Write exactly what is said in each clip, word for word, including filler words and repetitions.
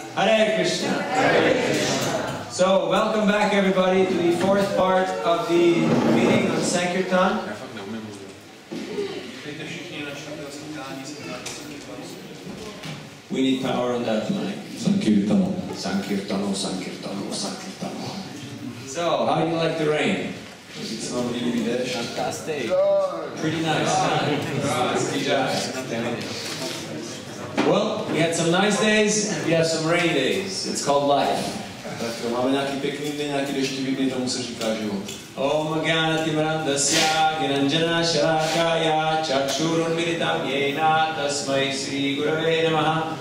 Hare Krishna. Hare Krishna. So, welcome back everybody to the fourth part of the meeting on Sankirtan. We need power on that mic. Sankirtano. Sankirtano, Sankirtano, Sankirtano. So, how do you like the rain? Fantastic. Pretty nice, huh? Well, we had some nice days, and we have some rainy days. It's called life. Tak máme nějaký pěkný dny, nějaký deštivý dny, tomu se říká život. Om Gyanatimirandasya Giranjana Shalakaya Chakshurunmilitam Yena Tasmai Sri Gurave Namaha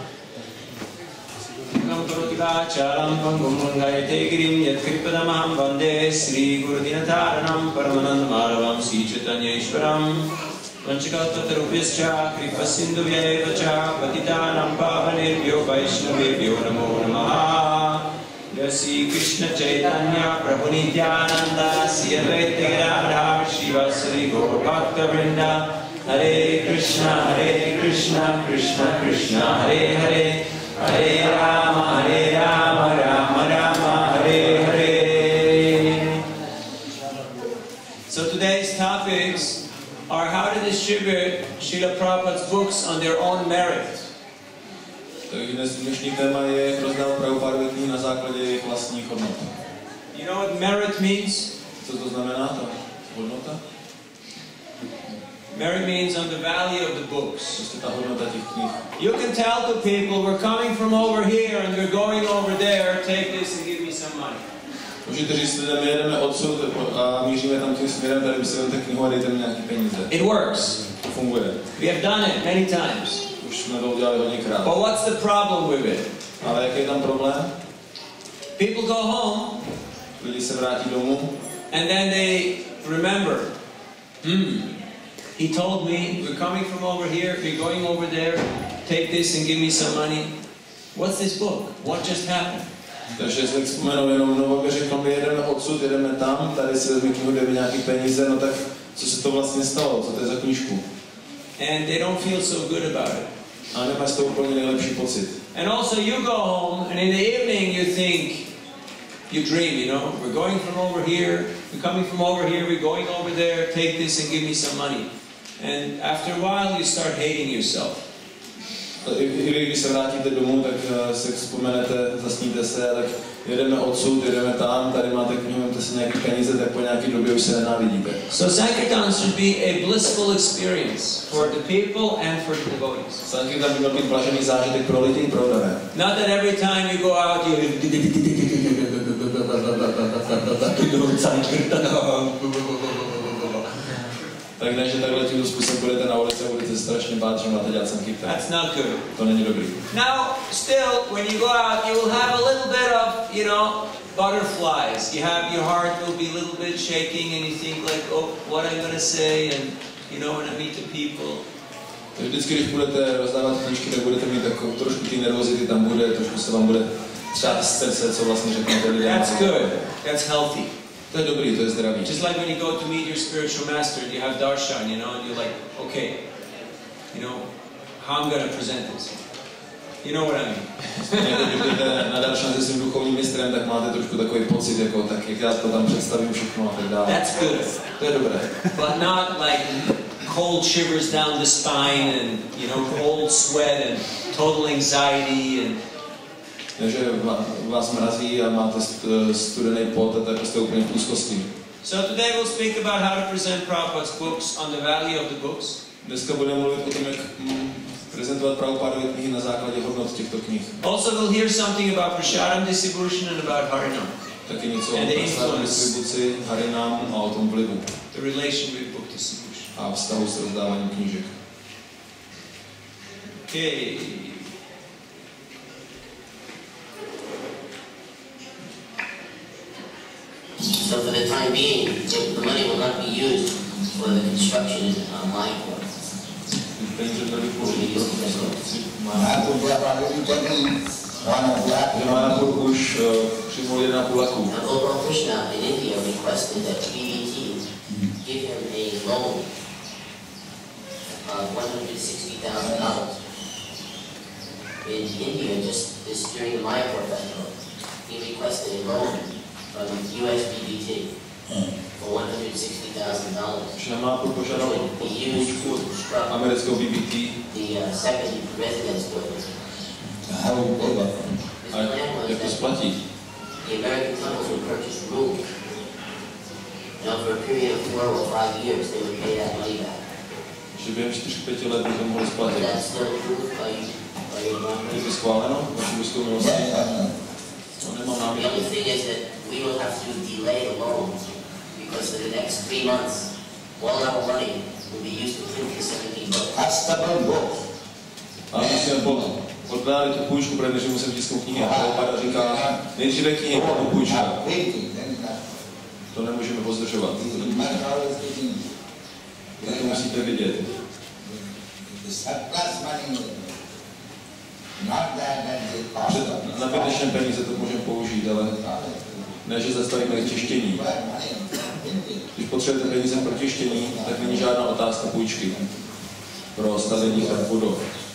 Kamkarotikacharam Pangumangayate Girim Yatkripadamaham Vande Sri Gurudinataranam Paramanandamaravam Sri Chaitanyeshwaram Vanchakalpatarubhyascha Kripasindhuvyeva Patitanam Pavanebhyo Vaishnavebhyo Namo Namaha Yasi Krishna Chaitanya Prabhu Nityananda Sri Advaita Gadadhar Srivasadi Gaur Bhakta Vrinda Hare Krishna Hare Krishna Krishna Krishna Hare Hare Hare Rama Hare Rama Rama Rama Hare Hare. So today's topics are how to distribute Srila Prabhupada's books on their own merit. Takže dnes dnešní téma je, jak rozdávat Prabhupádovy knihy na základě jejich vlastních hodnot. You know what merit means? Co to znamená, ta hodnota? Merit means on the value of the books. Prostě ta hodnota těch knih. You can tell to people, we're coming from over here and we're going over there, take this and give me some money. Můžete říct lidem, my jedeme odsud a míříme tam tím směrem, tady by si vemte knihu a dejte mi nějaký peníze. It works. To funguje. We have done it many times. Už jsme to udělali hodněkrát. But what's the problem with it? Ale jaký je tam problém? People go home Lidi se vrátí domů and then they remember, hmm, he told me, we're coming from over here, we're going over there, take this and give me some money. What's this book? What just happened? Takže si vzpomenou jenom, no, aby řekl, my jedeme odsud, jedeme tam, tady si vezmi knihu, dejme nějaký peníze, no tak co se to vlastně stalo, co to je za knížku? And they don't feel so good about it. A nemáš to úplně nejlepší pocit. And also you go home and in the evening you think, you dream, you know, we're going from over here, we're coming from over here, we're going over there, take this and give me some money. And after a while you start hating yourself. I, i když se vrátíte domů, tak uh, si vzpomenete, zasníte se, tak jedeme odsud, jedeme tam, tady máte knihu, máte si nějaký peníze, tak po nějaký době už se nenávidíte. So Sankirtan should be a blissful experience for the people and for the devotees. Sankirtan by měl být blažený zážitek pro lidi i pro dané. Not that every time you go out you Tak ne, že takhle tímto způsobem budete na ulici a budete strašně bát, že máte dělat Sankirtan. That's not good. To není dobrý. Now, still, when you go out, you will have a little bit of, you know, butterflies. You have, your heart will be a little bit shaking and you think like, oh, what I'm going to say, and, you know, when I meet the people. Takže vždycky, když budete rozdávat knížky, tak budete mít takovou trošku ty nervozity, tam bude, trošku se vám bude třást srdce, co vlastně řeknete lidem. That's good. That's healthy. To je dobrý, to je zdravý. Just like when you go to meet your spiritual master, you have darshan, you know, and you're like, okay, you know, how I'm going to present this. You know what I mean? Když jdete na darshan se svým duchovním mistrem, tak máte trošku takový pocit, jako, tak jak já to tam představím všechno a tak dále. That's good. To je dobré. But not like cold shivers down the spine and, you know, cold sweat and total anxiety and Takže vás mrazí a máte studený pot a tak jste úplně v úzkosti. So today we'll speak about how to present Prabhupada's books on the value of the books. Dneska budeme mluvit o tom, jak prezentovat Prabhupádovy knihy na základě hodnot těchto knih. Also we'll hear something about prasadam distribution and about harinam. Taky něco o prasadam distribuci, harinam a o tom vlivu. The relation with book distribution. A vztahu s rozdáváním knížek. Okay. So for the time being, the money will not be used for the construction of my court. už přijmul jedna půl laku. Lord Krishna in India requested that B B T give him a loan of one hundred sixty thousand dollars. in India, just this during the Mayapur festival, he requested a loan from U S B B T for one hundred sixty thousand dollars. Že má požadoval půjčku amerického B B T. The uh, second residence building. A jak to splatí? The American tunnels would purchase room. And over a period of four or five years, they would pay that money back. Že během čtyři pěti let by to mohli splatit. That's still approved by you, by your government. Je to schváleno? Vaši byskou milostí? To nemám The námitku. only thing is that we will have to delay the loan because for the next three months, all our money will be used to print the seventeen books. A musíme odkládat tu půjčku, protože musím tisknout knihy. A Prabhupada říká, nejdříve knihy, potom půjčka. To nemůžeme pozdržovat. Tak to musíte vidět. Na vytečné peníze to můžeme použít, ale ne, že zastavíme tištění. Když potřebujete peníze pro tištění, tak není žádná otázka půjčky pro stavění budov.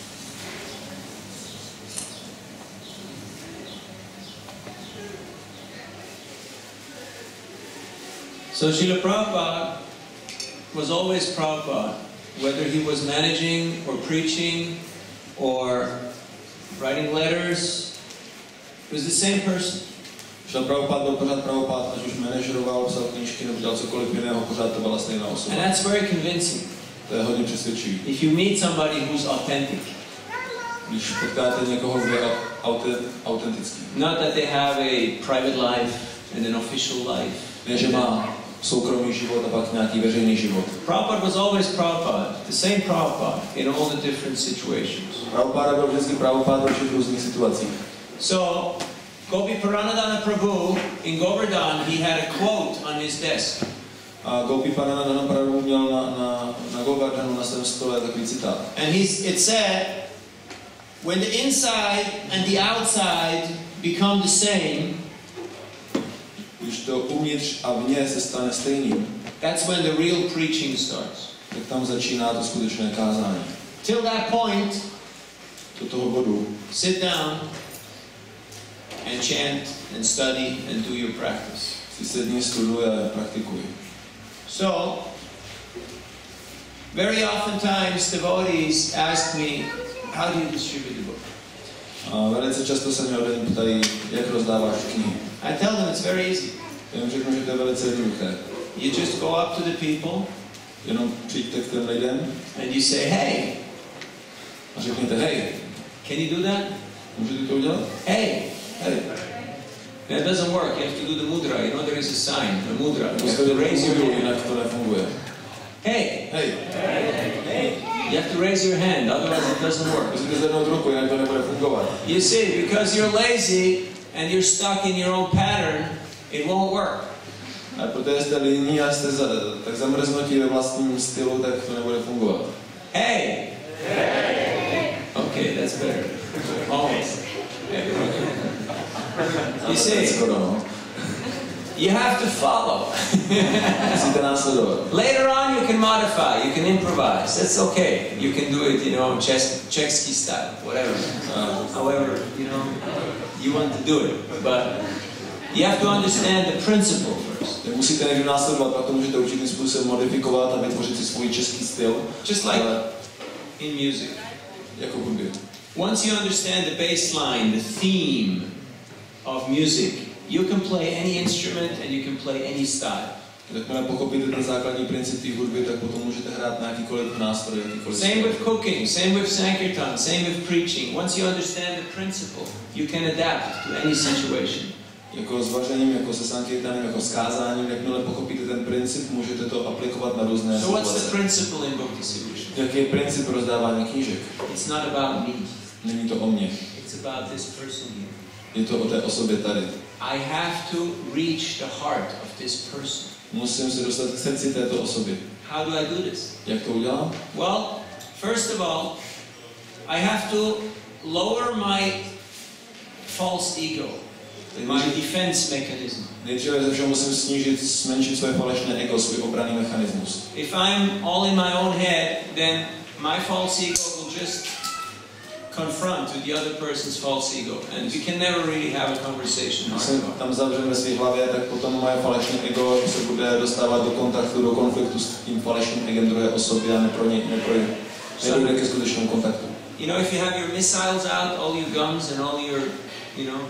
So Srila Prabhupada was always Prabhupada, whether he was managing or preaching or writing letters, he was the same person. Srila Prabhupada byl pořád Prabhupada, ať už manažeroval, psal knížky nebo dělal cokoliv jiného, pořád to byla stejná osoba. And that's very convincing. To je hodně přesvědčivý. If you meet somebody who's authentic. Když potkáte někoho, kdo je autentický. Not that they have a private life and an official life. Ne, že má soukromý život a pak nějaký veřejný život. Prabhupada was always Prabhupada, the same Prabhupada in all the different situations. Prabhupada byl vždycky Prabhupada ve všech různých situacích. So, Gopi Paranadhana Prabhu in Govardhan, he had a quote on his desk. A Gopi Paranadhana Prabhu měl na, na, na Govardhanu na svém stole takový citát. And he's, it said, when the inside and the outside become the same, když to uvnitř a vně se stane stejným, that's when the real preaching starts. tak tam začíná to skutečné kázání. Till that point, do toho bodu, sit down and chant and study and do your practice. Si sedni, studuj a praktikuj. So, very oftentimes devotees ask me, how do you distribute the book? A velice často se mě lidé ptají, jak rozdáváš knihy. I tell them it's very easy. Já jim řeknu, že to je velice jednoduché. You just go up to the people, jenom přijďte k těm lidem and you say, hey, a řekněte, hej, can you do that? můžete to udělat? Hey, Hej. that doesn't work. You have to do the mudra. You know there is a sign, the mudra. You have Musíte to to raise your mudru, hand. jinak to nefunguje. Hey, Hej, you have to raise your hand, otherwise it doesn't work. musíte zvednout ruku, jinak to nebude fungovat. You see, because you're lazy and you're stuck in your own pattern, it won't work. A protože jste líní a jste za, tak zamrznutí ve vlastním stylu, tak to nebude fungovat. Hey! Okay, that's better. Almost. You see, Skoro, no. you have to follow. Musíte následovat. Later on you can modify, you can improvise. That's okay. You can do it, you know, Czech- Czechsky style, whatever. Uh, however, you know, you want to do it. But you have to understand the principle first. Musíte někdo následovat, pak to můžete určitým způsobem modifikovat a vytvořit si svůj český styl. Just like in music. Jako hudbě. Once you understand the baseline, the theme of music, you can play any instrument and you can play any style. Jakmile pochopíte ten základní princip té hudby, tak potom můžete hrát na jakýkoliv nástroj, jakýkoliv Same styl. with cooking, same with Sankirtan, same with preaching. Once you understand the principle, you can adapt to any situation. Jako s vařením, jako se sankirtanem, jako s kázáním, jakmile pochopíte ten princip, můžete to aplikovat na různé So what's the situace. principle in Bhakti Solution? Jaký je princip rozdávání knížek? It's not about me. Není to o mně. It's about this person here. Je to o té osobě tady. I have to reach the heart of this person. Musím se dostat k srdci této osoby. How do I do this? Jak to udělám? Well, first of all, I have to lower my false ego, my defense mechanism. Nejdříve ze všeho musím snížit, zmenšit své falešné ego, svůj obranný mechanismus. If I'm all in my own head, then my false ego will just confront with the other person's false ego, and you can never really have a conversation. Když se tam zavřeme ve své hlavě, tak potom moje falešné ego se bude dostávat do kontaktu, do konfliktu s tím falešným egem druhé osoby a neprojde, neprojde, nedojde ke skutečnému kontaktu. You know, if you have your missiles out, all your guns and all your, you know,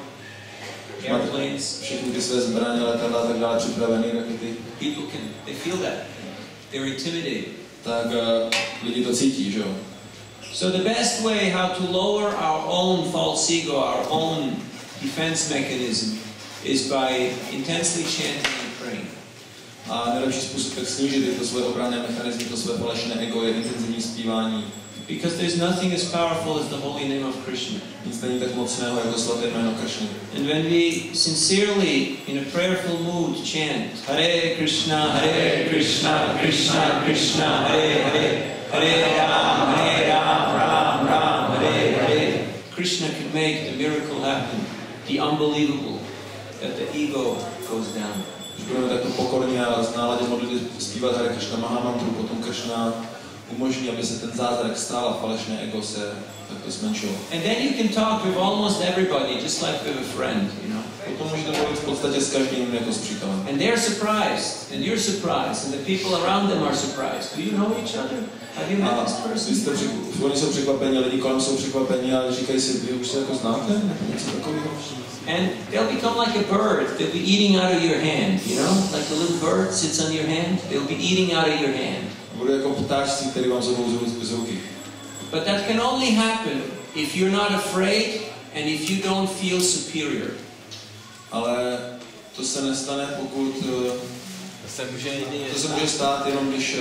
airplanes, všechny ty své zbraně, letadla a tak dále připravený, rakety, people can, they feel that. They're intimidated. tak uh, lidi to cítí, že jo? So the best way how to lower our own false ego, our own defense mechanism, is by intensely chanting and praying. A nejlepší způsob, jak snížit tyto své obranné mechanizmy, to své falešné ego, je intenzivní zpívání. Because there's nothing as powerful as the holy name of Krishna. Nic není tak mocného jako svaté jméno Krishny. And when we sincerely, in a prayerful mood, chant Hare Krishna, Hare Krishna, Krishna Krishna, Hare Hare, Hare Ram, Hare Ram, Ram Ram, Hare Hare, Krishna can make the miracle happen, the unbelievable, that the ego goes down. Když budeme takto pokorně a z náladě modlitby zpívat Hare Krishna Mahamantru, potom Krishna umožní, aby se ten zázrak stál a falešné ego se takto zmenšilo. And then you can talk with almost everybody, just like with a friend, you know. Potom můžete mluvit v podstatě s každým jako s přítelem. And they're surprised, and you're surprised, and the people around them are surprised. Do you know each other? Have you met this person? Jste při, oni jsou překvapení, lidi kolem jsou překvapení a říkají si, vy už se jako znáte? Nebo něco takového? And they'll become like a bird. They'll be eating out of your hand, you know? Like a little bird sits on your hand. They'll be eating out of your hand. Bude jako ptáčci, který vám zobou z ruky. But that can only happen if you're not afraid and if you don't feel superior. Ale to se nestane, pokud To se může jedině to se může stát jenom, když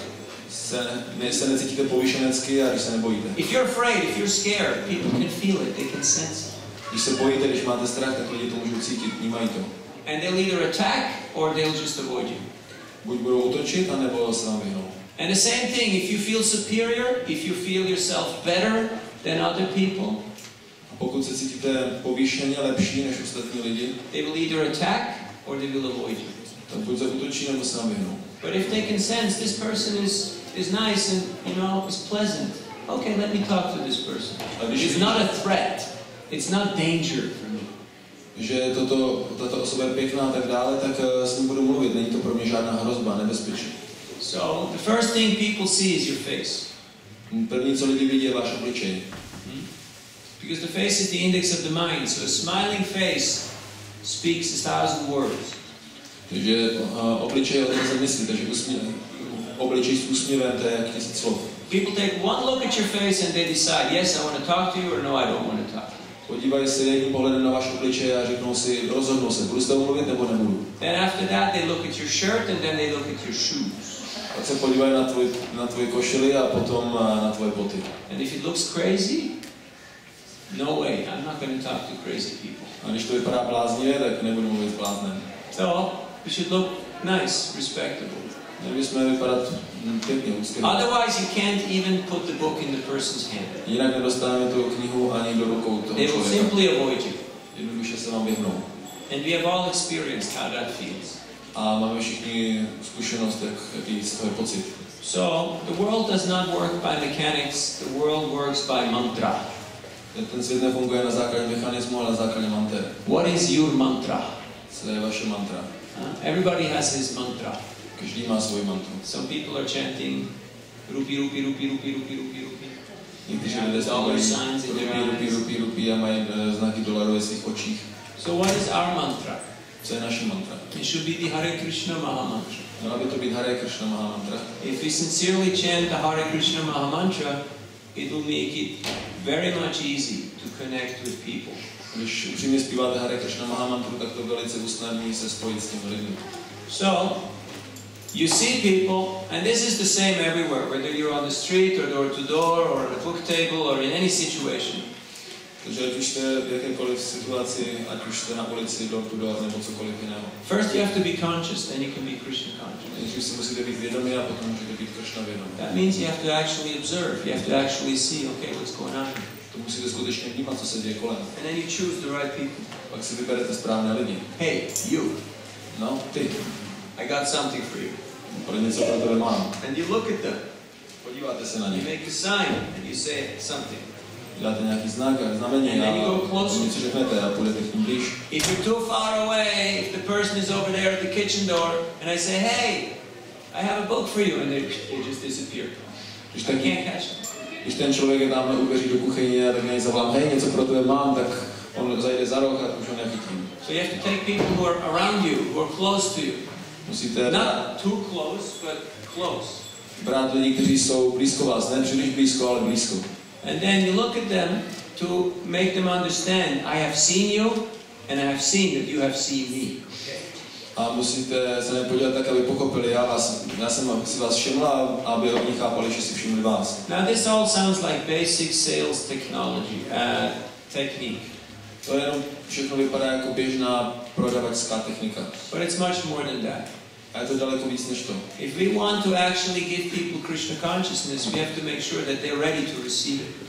se, ne, se necítíte povýšenecky a když se nebojíte. If you're afraid, if you're scared, people can feel it, they can sense it. Když se bojíte, když máte strach, tak lidi to můžou cítit, vnímají to. And they'll either attack or they'll just avoid you. Buď budou útočit, anebo se vám vyhnou. And the same thing, if you feel superior, if you feel yourself better than other people, A pokud se cítíte povýšeně, lepší než ostatní lidi, they will either attack or they will avoid you. tak buď zaútočí, nebo se vám vyhnou. But if they can sense this person is, is nice and, you know, is pleasant, okay, let me talk to this person. It's not a threat. It's not danger for me. Že toto, tato osoba je pěkná a tak dále, tak s ním budu mluvit. Není to pro mě žádná hrozba, nebezpečí. So the first thing people see is your face. První, co lidi vidí, je váš obličej. Because the face is the index of the mind. So a smiling face speaks a thousand words. Takže uh, obličej je odrazem mysli, takže usměv, obličej s úsměvem, to je jak tisíc slov. People take one look at your face and they decide, yes, I want to talk to you, or no, I don't want to talk to you. Podívají se jedním pohledem na váš obličej a řeknou si, rozhodnou se, budu s tebou mluvit nebo nebudu. Then after that, they look at your shirt and then they look at your shoes. Pak se podívají na tvoj, na tvoji košili a potom na tvoje boty. And if it looks crazy, no way, I'm not going to talk to crazy people. A když to vypadá bláznivě, tak nebudu mluvit s bláznem. So, we should look nice, respectable. Měli bychom vypadat pěkně, úzké. Otherwise, you can't even put the book in the person's hand. Jinak nedostaneme tu knihu ani do rukou toho They will člověka. simply avoid you. Jednoduše se vám vyhnou. And we have all experienced how that feels. A máme všichni zkušenost, jak, jaký z toho je pocit. So, the world does not work by mechanics, the world works by mantra. Ten svět nefunguje na základě mechanismu, ale na základě manter. What is your mantra? Co je vaše mantra? Uh, everybody has his mantra. Každý má svůj mantru. Some people are chanting rupi, rupi, rupi, rupi, rupi, rupi, rupi. Někteří Yeah, lidé dollar zpívají signs in their rupi, rupi, eyes. rupi, rupi a mají eh, znaky dolaru ve svých očích. So what is our mantra? Co je naše mantra? It should be the Hare Krishna Maha Mantra. Měla by to být Hare Krishna Maha Mantra. If we sincerely chant the Hare Krishna Maha Mantra, it will make it very much easy to connect with people. Když upřímně zpíváte Hare Krishna Maha Mantru, tak to velice usnadní se spojit s těmi lidmi. So, you see people, and this is the same everywhere, whether you're on the street or door to door or at a book table or in any situation. Takže ať už jste v jakékoliv situaci, ať už jste na ulici, door to door nebo cokoliv jiného. First you have to be conscious, then you can be Krishna conscious. Nejdřív si musíte být vědomí a potom můžete být Krishna vědomí. That means you have to actually observe, you have to actually see, okay, what's going on here. To musíte skutečně vnímat, co se děje kolem. And then you choose the right people. Pak si vyberete správné lidi. Hey, you, No, ty, I got something for you. pro něco pro tebe mám. And you look at them, Podíváte se na you ně. make a sign, and you say something. děláte nějaký znak a znamení And then you go a closer. něco řeknete a půjdete k ním blíž. If you're too far away, if the person is over there at the kitchen door, and I say, hey, I have a book for you, and they, they just disappear. Když, I ten, can't catch them. když ten člověk je tamhle u dveří do kuchyně a tak na něj zavolám, hej, něco pro tebe mám, tak on zajde za roh a už ho nechytím. So you have to take people who are around you, who are close to you. Musíte Not too close, but close. brát lidi, kteří jsou blízko vás, ne příliš blízko, ale blízko. And then you look at them to make them understand, I have seen you, and I have seen that you have seen me. A musíte se na ně podívat tak, aby pochopili, já, vás, já jsem si vás všiml, a aby oni chápali, že si všimli vás. Now this all sounds like basic sales technology, uh, technique. To jenom všechno vypadá jako běžná prodavačská technika. But it's much more than that. A je to daleko víc než to. If we want to actually give people Krishna consciousness, we have to make sure that they're ready to receive it.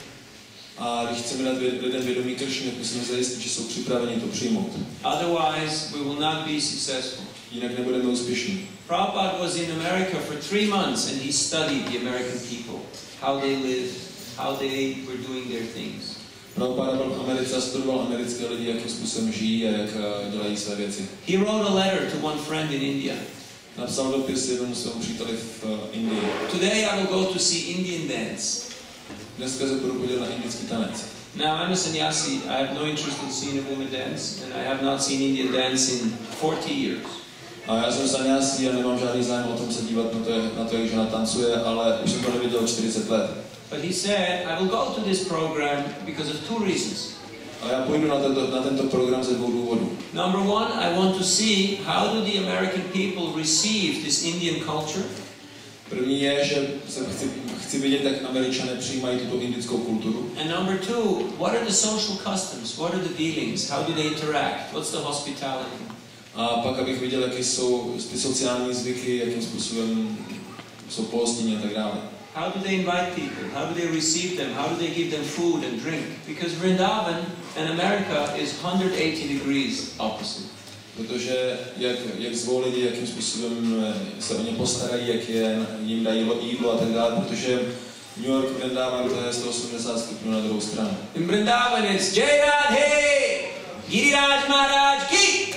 A když chceme dát lidem vědomí Kršny, musíme zajistit, že jsou připraveni to přijmout. Otherwise, we will not be successful. Jinak nebudeme úspěšní. Prabhupada was in America for three months and he studied the American people, how they live, how they were doing their things. Prabhupada byl v Americe a studoval americké lidi, jakým způsobem žijí a jak dělají své věci. He wrote a letter to one friend in India. Napsal dopis jednomu svému příteli v Indii. Today I will go to see Indian dance. Dneska se budu podívat na indický tanec. Now I'm a sannyasi. I have no interest in seeing a woman dance, and I have not seen Indian dance in forty years. A já jsem sannyasi a nemám žádný zájem o tom se dívat na to, na to, jak žena tancuje, ale už jsem to neviděl čtyřicet let. But he said, I will go to this program because of two reasons. A já půjdu na tento, na tento program ze dvou důvodů. Number one, I want to see how do the American people receive this Indian culture. První je, že se chci, chci vidět, jak Američané přijímají tuto indickou kulturu. And number two, what are the social customs? What are the dealings? How do they interact? What's the hospitality? A pak, abych viděl, jaké jsou ty sociální zvyky, jakým způsobem jsou pohostinní a tak dále. How do they invite people? How do they receive them? How do they give them food and drink? Because Vrindavan and America is one hundred eighty degrees opposite. Protože jak, jak zvou lidi, jakým způsobem se o ně postarají, jak je, jim dají jídlo a tak dále, protože New York, Vrindavan, to je sto osmdesát stupňů na druhou stranu. In Vrindavan it's Jai Radhe, Giriraj Maharaj ki.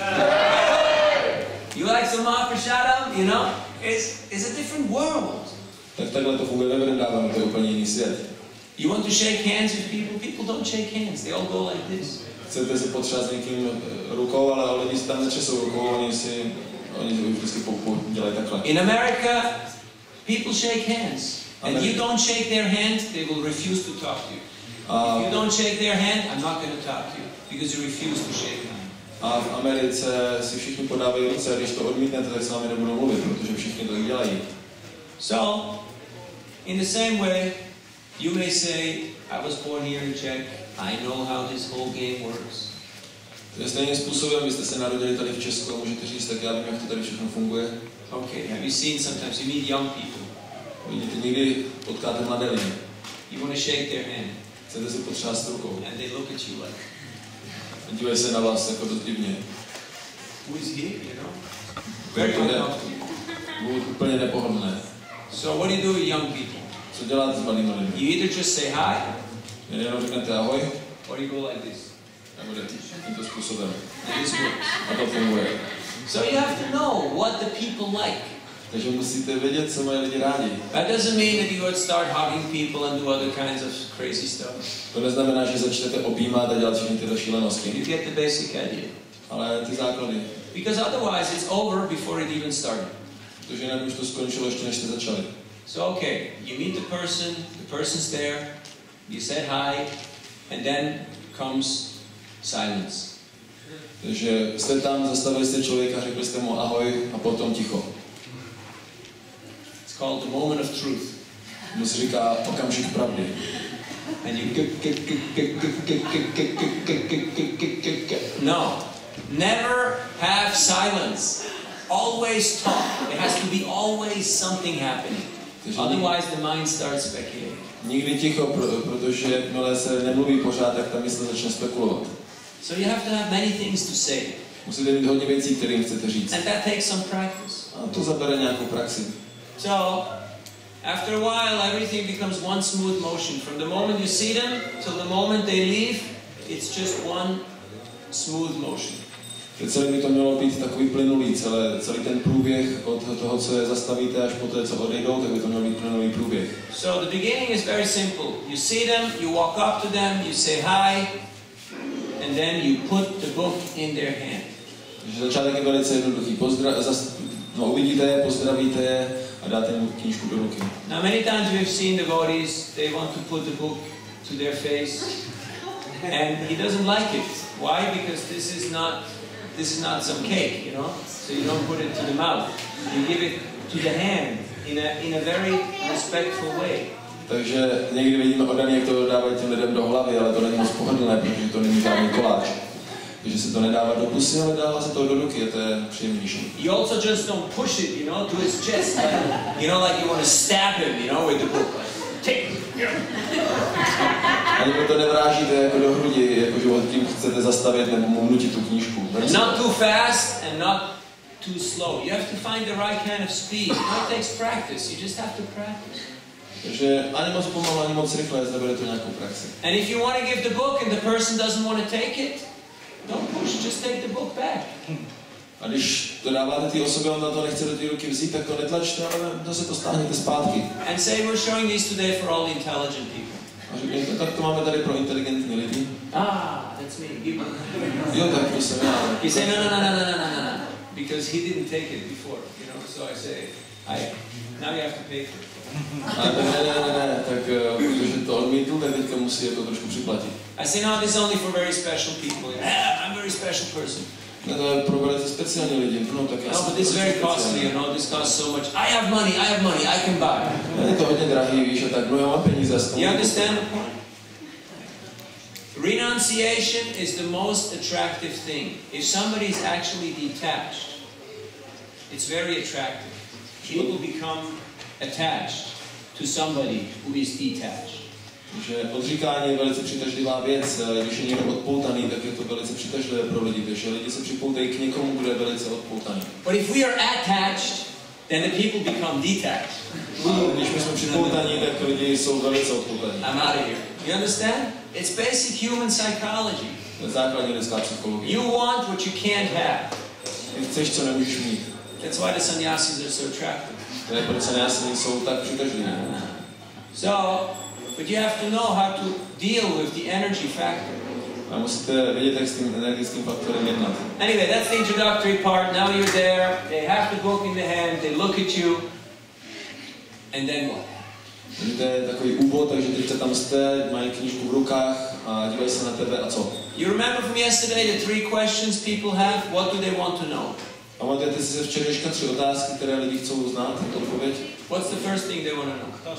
You like some Mahaprasadam, you know? It's, it's a different world. Tak takhle to funguje ve Vrindavanu, to je úplně jiný svět. You want to shake hands with people? People don't shake hands. They all go like this. Chcete si potřát s někým rukou, ale lidi si tam netřesou rukou, oni si, oni vždycky poupu dělají takhle. In America, people shake hands. And you don't shake their hand, they will refuse to talk to you. If you don't shake their hand, I'm not going to talk to you because you refuse to shake hand. A v Americe si všichni podávají ruce, a když to odmítnete, tak s vámi nebudou mluvit, protože všichni to dělají. So, in the same way, you may say, I was born here in Czech, I know how this whole game works. Takže stejným způsobem, vy jste se narodili tady v Česku a můžete říct, tak já vím, jak to tady všechno funguje. Okay, have you seen sometimes, you meet young people. Vidíte, někdy potkáte mladé lidi. You want to shake their hand. Chcete si potřást rukou. And they look at you like, Dívají se na vás jako dost divně. who is he, you know? Very uncomfortable. Budou úplně nepohodlné. So what do you do with young people? Co děláte s mladými lidmi? You either just say hi, Jen jenom řeknete ahoj, or you go like this. nebo jdete tímto způsobem. And this works. A to funguje. So you have to know what the people like. Takže musíte vědět, co mají lidi rádi. That doesn't mean that you would start hugging people and do other kinds of crazy stuff. To neznamená, že začnete objímat a dělat všechny tyhle šílenosti. You get the basic idea. Ale ty základy. Because otherwise it's over before it even started. Protože jinak už to skončilo ještě než jste začali. So okay, you meet the person, the person's there, you said hi, and then comes silence. Takže jste tam, zastavili jste člověka, řekli jste mu ahoj a potom ticho. It's called the moment of truth. Mu se říká okamžik pravdy. And you no, never have silence. Always talk. It has to be always something happening. Otherwise the mind starts speculating. Nikdy ticho, protože jakmile se nemluví pořád, tak ta mysl začne spekulovat. So you have to have many things to say. Musíte mít hodně věcí, kterým chcete říct. And that takes some practice. A to zabere nějakou praxi. So, After a while, everything becomes one smooth motion. From the moment you see them till the moment they leave, it's just one smooth motion. Celé by to mělo být takový plynulý, celé, celý ten průběh od toho, co je zastavíte, až po té, co odejdou, tak by to měl být plynulý průběh. So the beginning is very simple. You see them, you walk up to them, you say hi, and then you put the book in their hand. Takže začátek je velice jednoduchý. Pozdra- zas, no, uvidíte je, pozdravíte je a dáte jim knížku do ruky. Now many times we've seen devotees, they want to put the book to their face, and he doesn't like it. Why? Because this is not this is not some cake, you know. So you don't put it to the mouth. You give it to the hand in a in a very respectful way. Takže někdy vidíme odaný, jak to dávají těm lidem do hlavy, ale to není moc pohodlné, protože to není žádný koláč. Takže se to nedává do pusy, ale dává se to do ruky, a to je příjemnější. You also just don't push it, you know, to his chest, like, you know, like you want to stab him, you know, with the book. Take it. Ani to nevrážíte jako do hrudi, jako že tím chcete zastavit nebo mu vnutit tu knížku. Not too fast and not too slow. You have to find the right kind of speed. It takes practice. You just have to practice. Takže ani moc pomalu, ani moc rychle, zabere to nějakou praxi. And if you want to give the book and the person doesn't want to take it, don't push, just take the book back. A když to dáváte té osobě, on na to nechce do té ruky vzít, tak to netlačte, ale zase to stáhněte zpátky. And say we're showing these today for all intelligent people. A řekněte, tak to máme tady pro inteligentní lidi. Ah, that's me. Give me. Jo, tak to jsem já. You say no, no, no, no, no, no, no, no, because he didn't take it before, you know. So I say, I now you have to pay for it. A ne, ne, ne, ne, tak protože to odmítl, tak teďka musí to trošku připlatit. I say no, this is only for very special people. Yeah, I'm a very special person. Ne, to je pro velice speciální lidi. No, tak já No, but this is very costly, you know. This costs so much. I have money. I have money. I can buy. Je to hodně drahý, víš, a tak, no já mám peníze. You understand the point? Renunciation is the most attractive thing. If somebody is actually detached, it's very attractive. People become attached to somebody who is detached. Takže odříkání je velice přitažlivá věc. Když je někdo odpoutaný, tak je to velice přitažlivé pro lidi. Takže lidi se připoutají k někomu, kdo je velice odpoutaný. But if we are attached, then the people become detached. A když my jsme připoutaní, tak lidi jsou velice odpoutaní. I'm out of here. You understand? It's basic human psychology. To je základní lidská psychologie. You want what you can't have. Ty chceš, co nemůžeš mít. That's why the sannyasis are so attractive. To je proč sannyasini jsou tak přitažliví. So, but you have to know how to deal with the energy factor. A musíte vědět, jak s tím energetickým faktorem jednat. Anyway, that's the introductory part. Now you're there. They have the book in the hand. They look at you. And then what? Takže to je takový úvod, takže teď tam jste, mají knížku v rukách a dívají se na tebe a co? You remember from yesterday the three questions people have? What do they want to know? Pamatujete si ze včerejška tři otázky, které lidi chcou znát, jako odpověď? What's the first thing they want to know?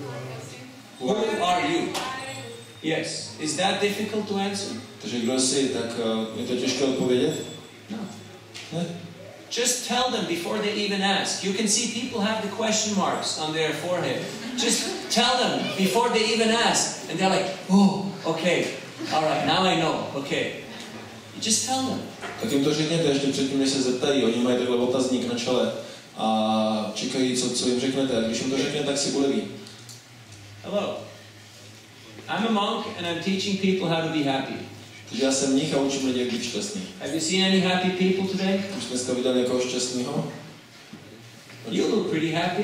Who are you? Yes. Is that difficult to answer? Takže kdo jsi, tak uh, je to těžké odpovědět? No. Ne? Just tell them before they even ask. You can see people have the question marks on their forehead. Just tell them before they even ask. And they're like, oh, okay. All right, now I know. Okay. You just tell them. Tak jim to řekněte ještě předtím, než se zeptají. Oni mají takhle otazník na čele a čekají, co, co jim řeknete. A když jim to řeknete, tak si uleví. Hello. I'm a monk and I'm teaching people how to be happy. Takže já jsem mních a učím lidi, jak být šťastný. Have you seen any happy people today? Už jsme dneska viděli někoho šťastného? You look pretty happy.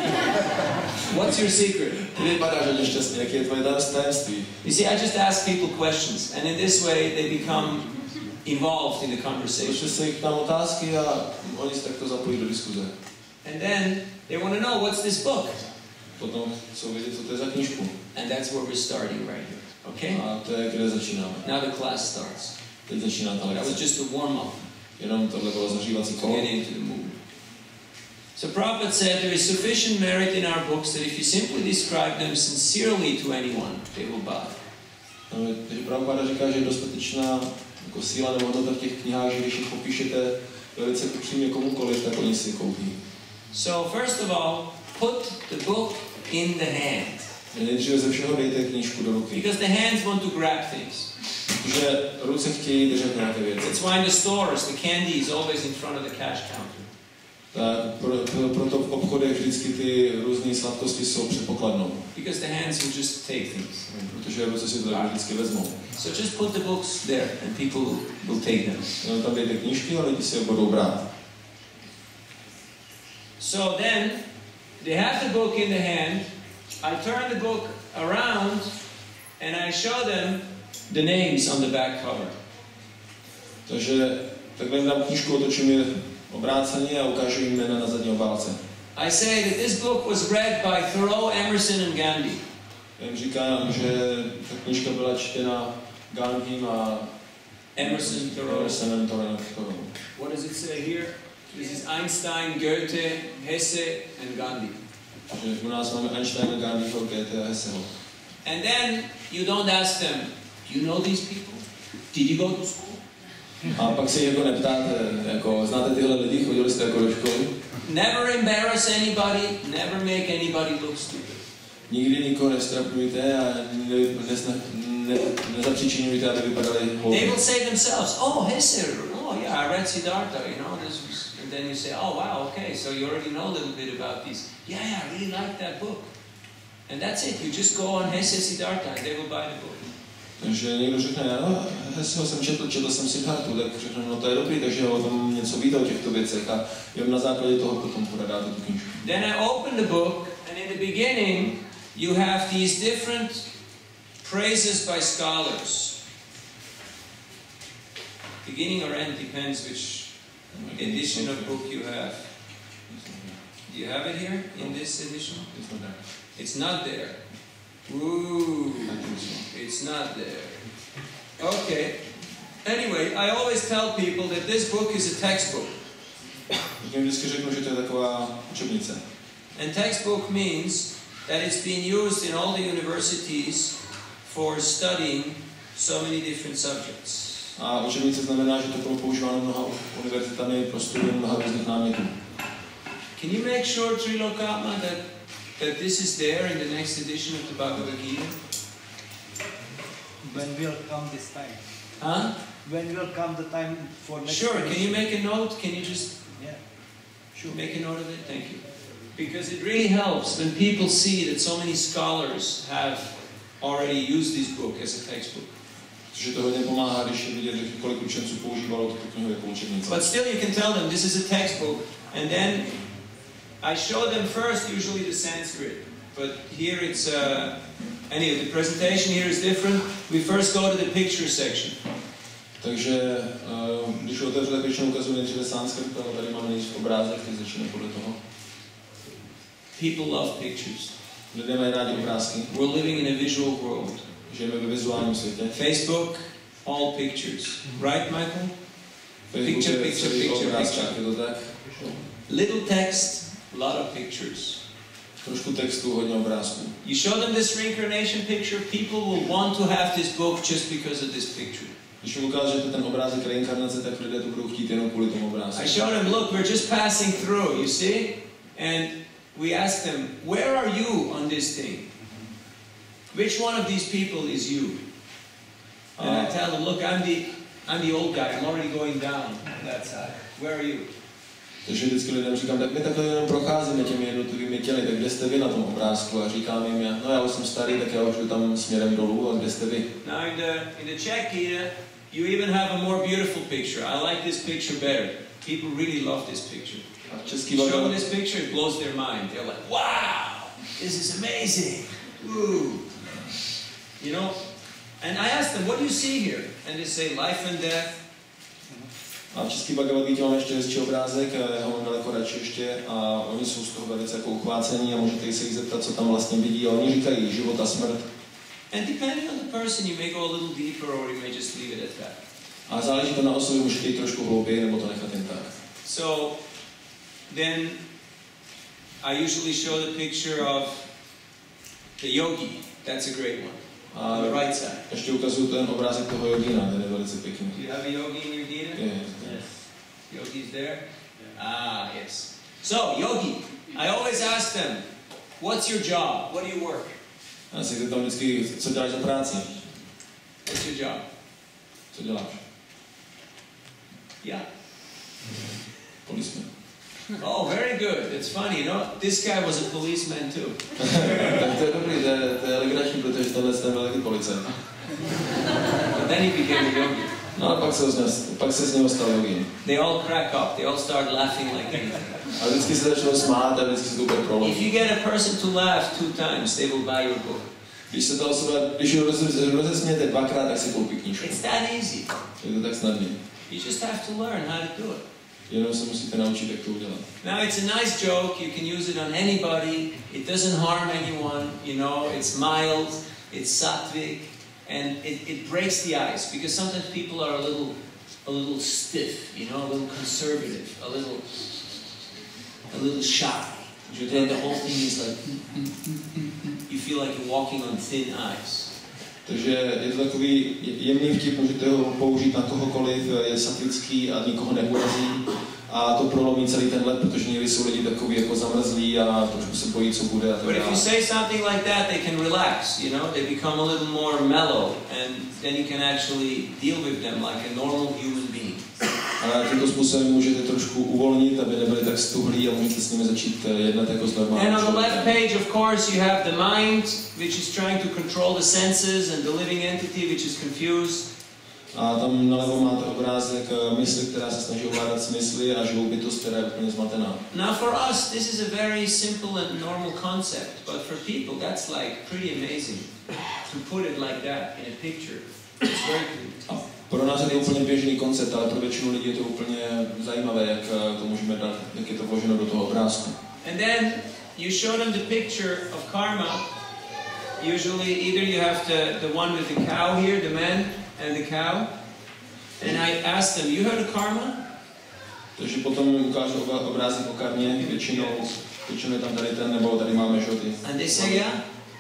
What's your secret? Ty vypadáš hodně šťastný, jaký je tvoje tajemství? You see, I just ask people questions, and in this way they become involved in the conversation. Protože se jich ptám otázky a oni se takto zapojí do diskuze. And then they want to know, what's this book? Potom chcou vědět, co to je za knížku. And that's where we're starting right here. Okay? A to je, kde začínáme. Now the class starts. Teď začíná ta That was lekce. just a warm-up Jenom tohle bylo zařívací to kolo. get into the mood. So Prabhupada said there is sufficient merit in our books that if you simply describe them sincerely to anyone, they will buy. Takže Prabhupada říká, že je dostatečná jako síla nebo hodnota v těch knihách, že když jich popíšete velice upřímně komukoliv, tak oni si je koupí. So first of all, put the book in the hand. Nejdříve ze všeho dejte knížku do ruky. Because the hands want to grab things. Protože ruce chtějí držet nějaké věci. That's why in the stores the candy is always in front of the cash counter. tak pro, pro, proto v obchodech vždycky ty různé sladkosti jsou předpokladnou. Because the hands will just take things. Protože ruce si to vždycky vezmou. So just put the books there and people will take them. Jenom tam dejte knížky a lidi si je budou brát. So then, they have the book in the hand, I turn the book around and I show them the names on the back cover. Takže takhle jim dám knížku, otočím je obráceně a ukážu jim jména na zadní obálce. I say that this book was read by Thoreau, Emerson and Gandhi. Já jim říkám, že ta knížka byla čtena Gandhim a Emerson, Thoreau. Emersonem Thoreau. What does it say here? This is Einstein, Goethe, Hesse and Gandhi. Takže u nás máme Einsteina, Gandhiho, Goethe a Hesseho. And then you don't ask them, do you know these people? Did you go to school? A pak se jako neptáte, jako znáte tyhle lidi, chodili jste jako do školy? Never embarrass anybody, never make anybody look stupid. Nikdy nikoho nestrapujte a ne, ne, ne, nezapříčinujte, aby vypadali hloupě. They will say themselves, oh, Hesse, oh yeah, I read Siddhartha, you know, this was, and then you say, oh wow, okay, so you already know a little bit about these. Yeah, yeah, I really like that book. And that's it, you just go on Hesse Siddhartha and they will buy the book. Takže někdo řekne, no, Hesseho jsem četl, četl jsem Siddhartu, tak řekne, no to je dobrý, takže o tom něco víte o těchto věcech a jen na základě toho potom podáte tu knížku. Then I open the book and in the beginning you have these different praises by scholars. Beginning or end depends which edition of book you have. Do you have it here in this edition? It's not there. It's not there. Ooh, it's not there. Okay. Anyway, I always tell people that this book is a textbook. Já vždycky řeknu, že to je taková učebnice. And textbook means that it's been used in all the universities for studying so many different subjects. A učebnice znamená, že to bylo používáno mnoha univerzitami pro studium mnoha různých námětů. Can you make sure, Trilokatma, that that this is there in the next edition of the Bhagavad Gita? When will come this time? Huh? When will come the time for next Sure. edition? Can you make a note? Can you just Yeah. Sure. make a note of it? Thank you. Because it really helps when people see that so many scholars have already used this book as a textbook. Protože to hodně pomáhá, když je vidět, kolik učenců používalo tuto knihu jako učebnici. But still you can tell them this is a textbook, and then I show them first usually the Sanskrit, but here it's uh, anyway the presentation here is different. We first go to the picture section. Takže uh, když otevřu, tak většinou ukazuju nejdříve sanskrit, ale tady máme nejdřív obrázek, který začíná podle toho. People love pictures. Lidé mají rádi obrázky. We're living in a visual world. Žijeme ve vizuálním světě. Facebook, all pictures. Right, Michael? Facebook Picture, je picture, celý picture, obrázek, picture. je to tak? Little text, a lot of pictures. Trošku textu, hodně obrázků. You show them this reincarnation picture, people will want to have this book just because of this picture. Když mi ukážete ten obrázek reinkarnace, tak lidé to budou chtít jenom kvůli tomu obrázku. I show them, look, we're just passing through, you see? And we ask them, where are you on this thing? Which one of these people is you? And I tell them, look, I'm the, I'm the old guy, I'm already going down that side. Where are you? Takže vždycky lidem říkám, tak my takhle jenom procházíme těmi jednotlivými těly, tak kde jste vy na tom obrázku? A říkám jim, já, no já už jsem starý, tak já už jdu tam směrem dolů, a kde jste vy? Now in the, in the Czech Gita, you even have a more beautiful picture. I like this picture better. People really love this picture. A český You show them Bhagavad, this picture, it blows their mind. They're like, wow, this is amazing. Woo. You know? And I ask them, what do you see here? And they say, life and death. a v český Bhagavad Gita máme ještě hezčí obrázek, já ho mám daleko radši ještě a oni jsou z toho velice jako uchvácení a můžete se jich zeptat, co tam vlastně vidí a oni říkají život a smrt. And depending on the person, you may go a little deeper or you may just leave it at that. A záleží to na osobě, můžete jít trošku hlouběji nebo to nechat jen tak. So then I usually show the picture of the yogi. That's a great one. A On the right side. ještě ukazuju ten obrázek toho jogína, ten je velice pěkný. Do you have a yogi in your Gita? Je, Yes. Yogi's there? Ah, yes. So, yogi. I always ask them, what's your job? What do you work? já se zeptám vždycky, co děláš za práci? What's your job? Co děláš? Yeah. Policeman. Oh, very good. It's funny, you know. This guy was a policeman too. Tak to je dobrý, to je, to je legrační, protože tenhle ten byl taky policajt. But then he became a yogi. No a pak se, pak se z něho stal jogin. They all crack up. They all start laughing like anything. A vždycky se začnou smát a vždycky se to úplně prolomí. If you get a person to laugh two times, they will buy your book. Když se ta osoba, když ho rozesmějete dvakrát, tak si koupí knížku. It's that easy. Je to tak snadný. You just have to learn how to do it. Jenom se musíte naučit, jak to udělat. Now it's a nice joke. You can use it on anybody. It doesn't harm anyone. You know, it's mild. It's sattvic. And it, it breaks the ice, because sometimes people are a little, a little stiff, you know, a little conservative, a little, a little shy. Then the whole thing is like, you feel like you're walking on thin ice. Takže je to takový jemný vtip, můžete ho použít na kohokoliv, je satirický a nikoho neurazí. A to prolomí celý ten let, protože někdy jsou lidi takový jako zamrzlí a trošku se bojí, co bude a tak But if dále. you say something like that, they can relax, you know, they become a little more mellow, and then you can actually deal with them like a normal human being. A tímto způsobem můžete trošku uvolnit, aby nebyli tak stuhlí a můžete s nimi začít jednat jako s normálním And on the left člověkem. page, of course, you have the mind, which is trying to control the senses, and the living entity, which is confused. A tam nalevo máte obrázek mysli, která se snaží ovládat smysly, a živou bytost, která je úplně zmatená. Now for us, this is a very simple and normal concept, but for people, that's like pretty amazing to put it like that in a picture. It's very cool. A pro nás je to úplně běžný koncept, ale pro většinu lidí je to úplně zajímavé, jak to můžeme dát, jak je to vloženo do toho obrázku. And then you show them the picture of karma. Usually either you have the, the one with the cow here, the man and the cow. And I ask them, you heard of karma? Takže potom ukážu obrázek o karmě, většinou, většinou je tam tady ten, nebo tady máme žoty. And they say, yeah.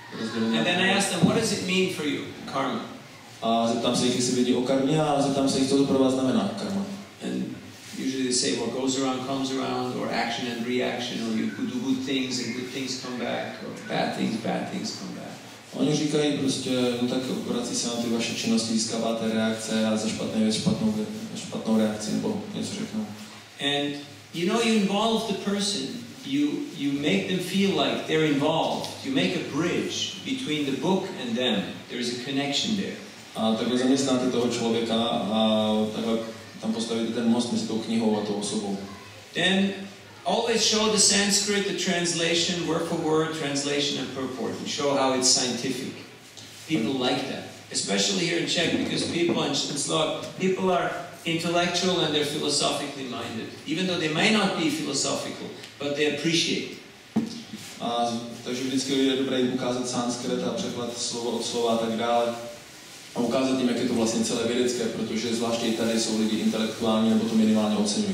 And then I ask them, what does it mean for you, karma? A zeptám se jich, jestli vědí o karmě, a zeptám se jich, co to pro vás znamená karma. And usually they say what goes around comes around, or action and reaction, or you do good things and good things come back, or bad things, bad things come back. Oni říkají prostě, no tak vrací se vám ty vaše činnosti, získáváte reakce a za špatné věc špatnou, špatnou reakci, nebo něco řeknou. And you know, you involve the person, you, you make them feel like they're involved. You make a bridge between the book and them. There's a connection there. A takhle zaměstnáte toho člověka a takhle tam postavíte ten most mezi tou knihou a tou osobou. Then always show the Sanskrit, the translation, word for word, translation and purport, and show how it's scientific. People like that, especially here in Czech, because people in Slovak, people are intellectual and they're philosophically minded, even though they may not be philosophical, but they appreciate. A takže vždycky je dobré jim ukázat sanskrit a překlad slovo od slova a tak dále. A ukázat jim, jak je to vlastně celé vědecké, protože zvláště i tady jsou lidi intelektuální, nebo to minimálně oceňují.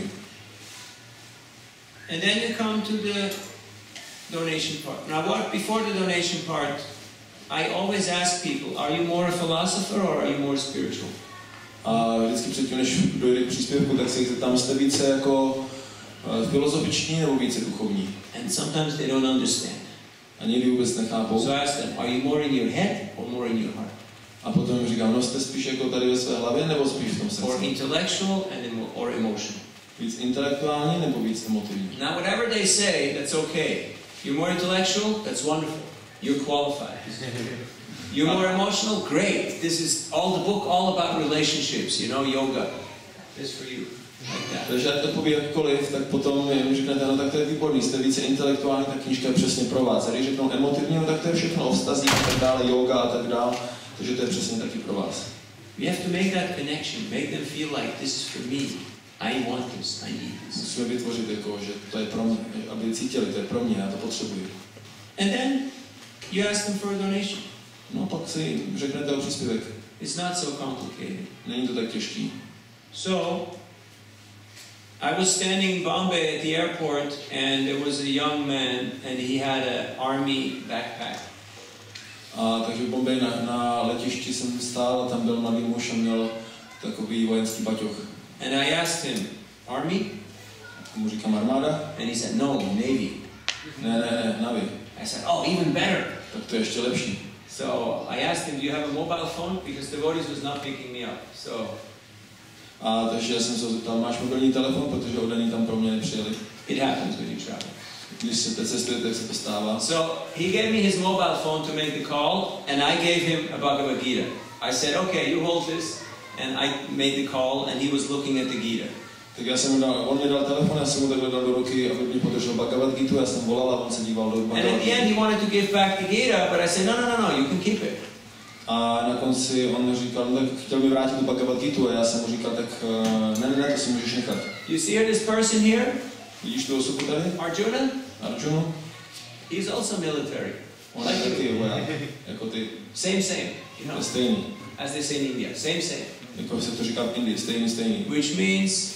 And then you come to the donation part. Now what, before the donation part, I always ask people, are you more a philosopher or are you more spiritual? A vždycky předtím, než dojde k příspěvku, tak se jich zeptám, jste více jako uh, filozofiční nebo více duchovní? And sometimes they don't understand. A někdy vůbec nechápou. So I ask them, are you more in your head or more in your heart? A potom říkám, no jste spíš jako tady ve své hlavě nebo spíš v tom Or srdci? intellectual and emo or emotional? Víc intelektuální nebo víc emotivní? Now whatever they say, that's okay. You're more intellectual, that's wonderful. You're qualified. You're more emotional, great. This is all the book, all about relationships, you know, yoga. This for you. Like that. Takže ať odpoví jakkoliv, tak potom jim řeknete, no tak to je výborný, jste více intelektuální, tak knížka je přesně pro vás. A když řeknou emotivní, no tak to je všechno o vztazích a tak dále, yoga a tak dále, takže to je přesně taky pro vás. We have to make that connection, make them feel like this is for me. I want this, I need this. Musíme vytvořit jako, že to je pro mě, aby cítili, to je pro mě, já to potřebuji. And then you ask them for a donation. No a pak si jim řeknete o příspěvek. It's not so complicated. Není to tak těžký. So, I was standing in Bombay at the airport and there was a young man and he had an army backpack. A takže v Bombay na, na letišti jsem stál a tam byl mladý muž a měl takový vojenský baťoch. And I asked him, Army? Mu říkám armáda? And he said, no, Navy. Ne, ne, ne, Navy. I said, oh, even better. Tak to je ještě lepší. So I asked him, do you have a mobile phone? Because the devotees was not picking me up. So, A takže já jsem se zeptal, máš mobilní telefon, protože oddaní tam pro mě nepřijeli. It happens when you travel. Když se cestujete, tak se to stává. So he gave me his mobile phone to make the call, and I gave him a Bhagavad Gita. I said, okay, you hold this, and I made the call, and he was looking at the Gita. Tak já jsem mu dal, on mi dal telefon, já jsem mu takhle dal do ruky, aby mě podržel Bhagavad Gitu, já jsem volal a on se díval do Bhagavad And at the end, he wanted to give back the Gita, but I said, no, no, no, no, you can keep it. A na konci on říkal, no tak chtěl mi vrátit do Bhagavad Gitu a já jsem mu říkal, tak uh, ne, ne, ne, to si můžeš nechat. You see here, this person here, Vidíš tu osobu tady? Arjuna? Arjuna? He's also military. On je taky voják, jako ty. Same, same, you To know, je stejný. as they say in India, same, same. Jako se to říká v Indii, stejný, stejný. Which means,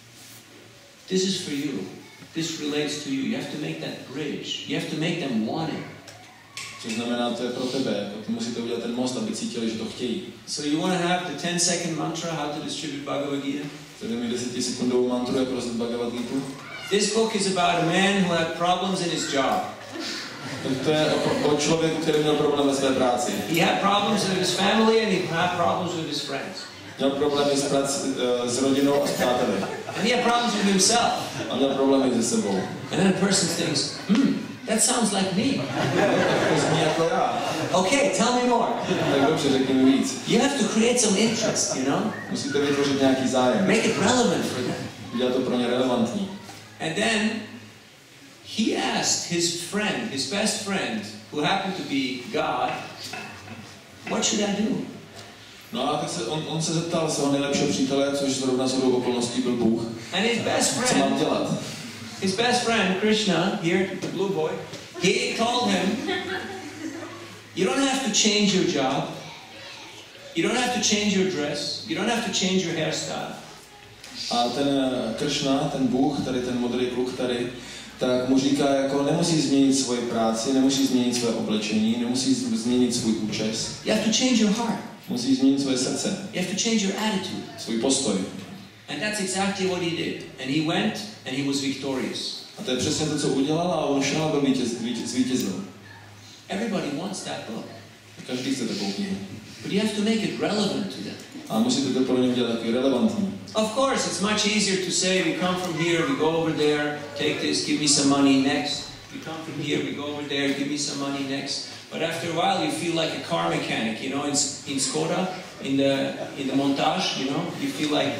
this is for you. This relates to you. You have to make that bridge. You have to make them want it. Což znamená, to je pro tebe, jako ty musíte udělat ten most, aby cítili, že to chtějí. So you want to have the ten second mantra, how to distribute Bhagavad Gita? Chcete mít desetisekundovou mantru, jak rozdat Bhagavad Gitu? This book is about a man who had problems in his job. Tak to je o, o člověku, který měl problém ve své práci. He had problems with his family and he had problems with his friends. Měl problémy s, prac, s rodinou a s přáteli. And he had problems with himself. A měl problémy se sebou. And then a person thinks, hmm, that sounds like me. To zní jako já. Okay, tell me more. Tak dobře, řekni mi víc. You have to create some interest, you know? Musíte vytvořit nějaký zájem. Make it relevant for them. Udělat to pro ně relevantní. And then he asked his friend, his best friend, who happened to be God, what should I do? No a tak se, on, on se zeptal svého nejlepšího přítele, což zrovna shodou okolností byl Bůh. And his best Co mám friend, dělat? his best friend, Krishna, here, the blue boy, he told him, you don't have to change your job, you don't have to change your dress, you don't have to change your hairstyle. A ten Kršna, ten Bůh, tady ten modrý kluk tady, tak mu říká, jako nemusí změnit svoji práci, nemusí změnit své oblečení, nemusí změnit svůj účes. You have to change your heart. Musí změnit svoje srdce, You have to change your attitude. svůj postoj. And that's exactly what he did. And he went and he was victorious. A to je přesně to, co udělal, a on šel a byl vítěz, vítěz, zvítězil. Everybody wants that book. Každý chce takovou knihu. But you have to make it relevant to them. A musíte to pro ně udělat takový relevantní. Of course, it's much easier to say, we come from here, we go over there, take this, give me some money next. We come from here, we go over there, give me some money next. But after a while, you feel like a car mechanic, you know, in, in Skoda, in the, in the montage, you know, you feel like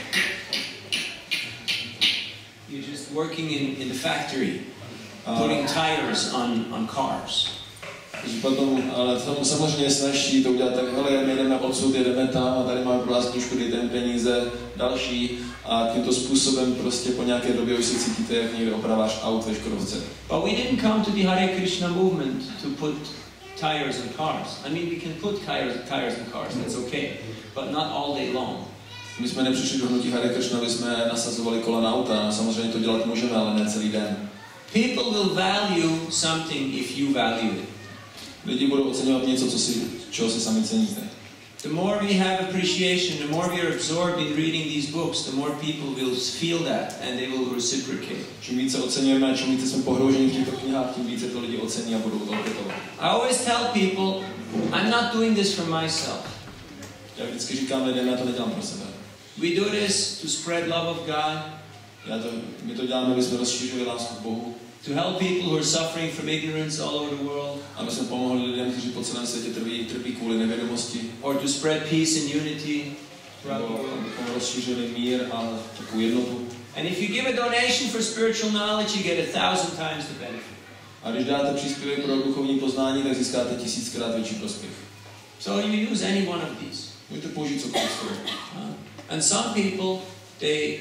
you're just working in, in the factory, putting tires on, on cars. Takže potom, ale tam samozřejmě je snažší to udělat tak, hele, my jdeme odsud, jedeme tam a tady máme vlásničku, dejte jim peníze, další, a tímto způsobem prostě po nějaké době už se cítíte jak někde opravář aut ve Škodovce. But we didn't come to the Hare Krishna movement to put tires in cars. I mean, we can put tires, tires in cars, that's okay, but not all day long. My jsme nepřišli do hnutí Hare Krishna, aby jsme nasazovali kola na auta, samozřejmě to dělat můžeme, ale ne celý den. People will value something if you value it. Lidi budou oceňovat něco, co si, čeho si sami ceníte. The more we have appreciation, the more we are absorbed in reading these books, the more people will feel that and they will reciprocate. Čím více oceňujeme, čím více jsme pohrouženi v těchto knihách, tím více to lidi ocení a budou to opětovat. I always tell people, I'm not doing this for myself. Já vždycky říkám lidem, já to nedělám pro sebe. We do this to spread love of God, Já to, my to děláme, aby jsme rozšířili lásku k Bohu. to help people who are suffering from ignorance all over the world, Aby jsme pomohli lidem, kteří po celém světě trpí, trpí kvůli nevědomosti. or to spread peace and unity throughout Nebo the world. abychom rozšířili mír a takovou jednotu. And if you give a donation for spiritual knowledge, you get a thousand times the benefit. A když dáte příspěvek pro duchovní poznání, tak získáte tisíckrát větší prospěch. So you use any one of these. Můžete použít cokoliv z toho. Uh, and some people, they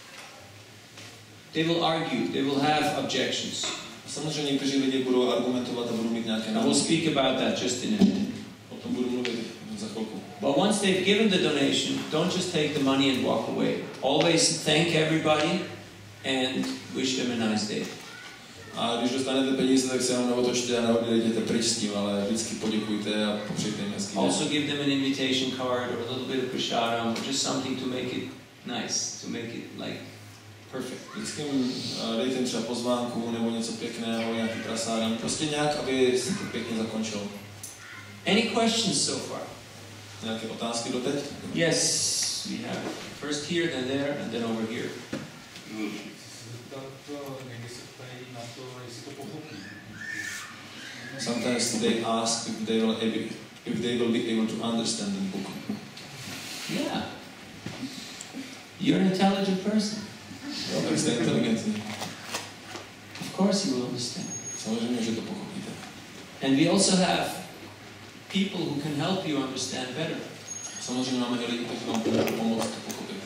they will argue, they will have objections. Samozřejmě někteří lidi budou argumentovat a budou mít nějaké I will námitky. speak about that just in a minute. O tom budu mluvit za chvilku. But once they've given the donation, don't just take the money and walk away. Always thank everybody and wish them a nice day. A když dostanete peníze, tak se jenom neotočte a neodejděte pryč s tím, ale vždycky poděkujte a popřejte jim hezký den. Also give them an invitation card or a little bit of prasadam or just something to make it nice, to make it like perfect. Vždycky jim dejte jim třeba pozvánku nebo něco pěkného, nějaký prasádem, prostě nějak, aby se to pěkně zakončilo. Any questions so far? Nějaké otázky doteď? Yes, we have. First here, then there, and then over here. The někdy se ptají na to, jestli to pochopí. Sometimes they ask if they will able, if they will be able to understand the book. Yeah. You're an intelligent person. Jo, tak jste inteligentní. Of course you will understand. Samozřejmě, že to pochopíte. And we also have people who can help you understand better. Samozřejmě máme i lidi, kteří vám můžou pomoct to pochopit.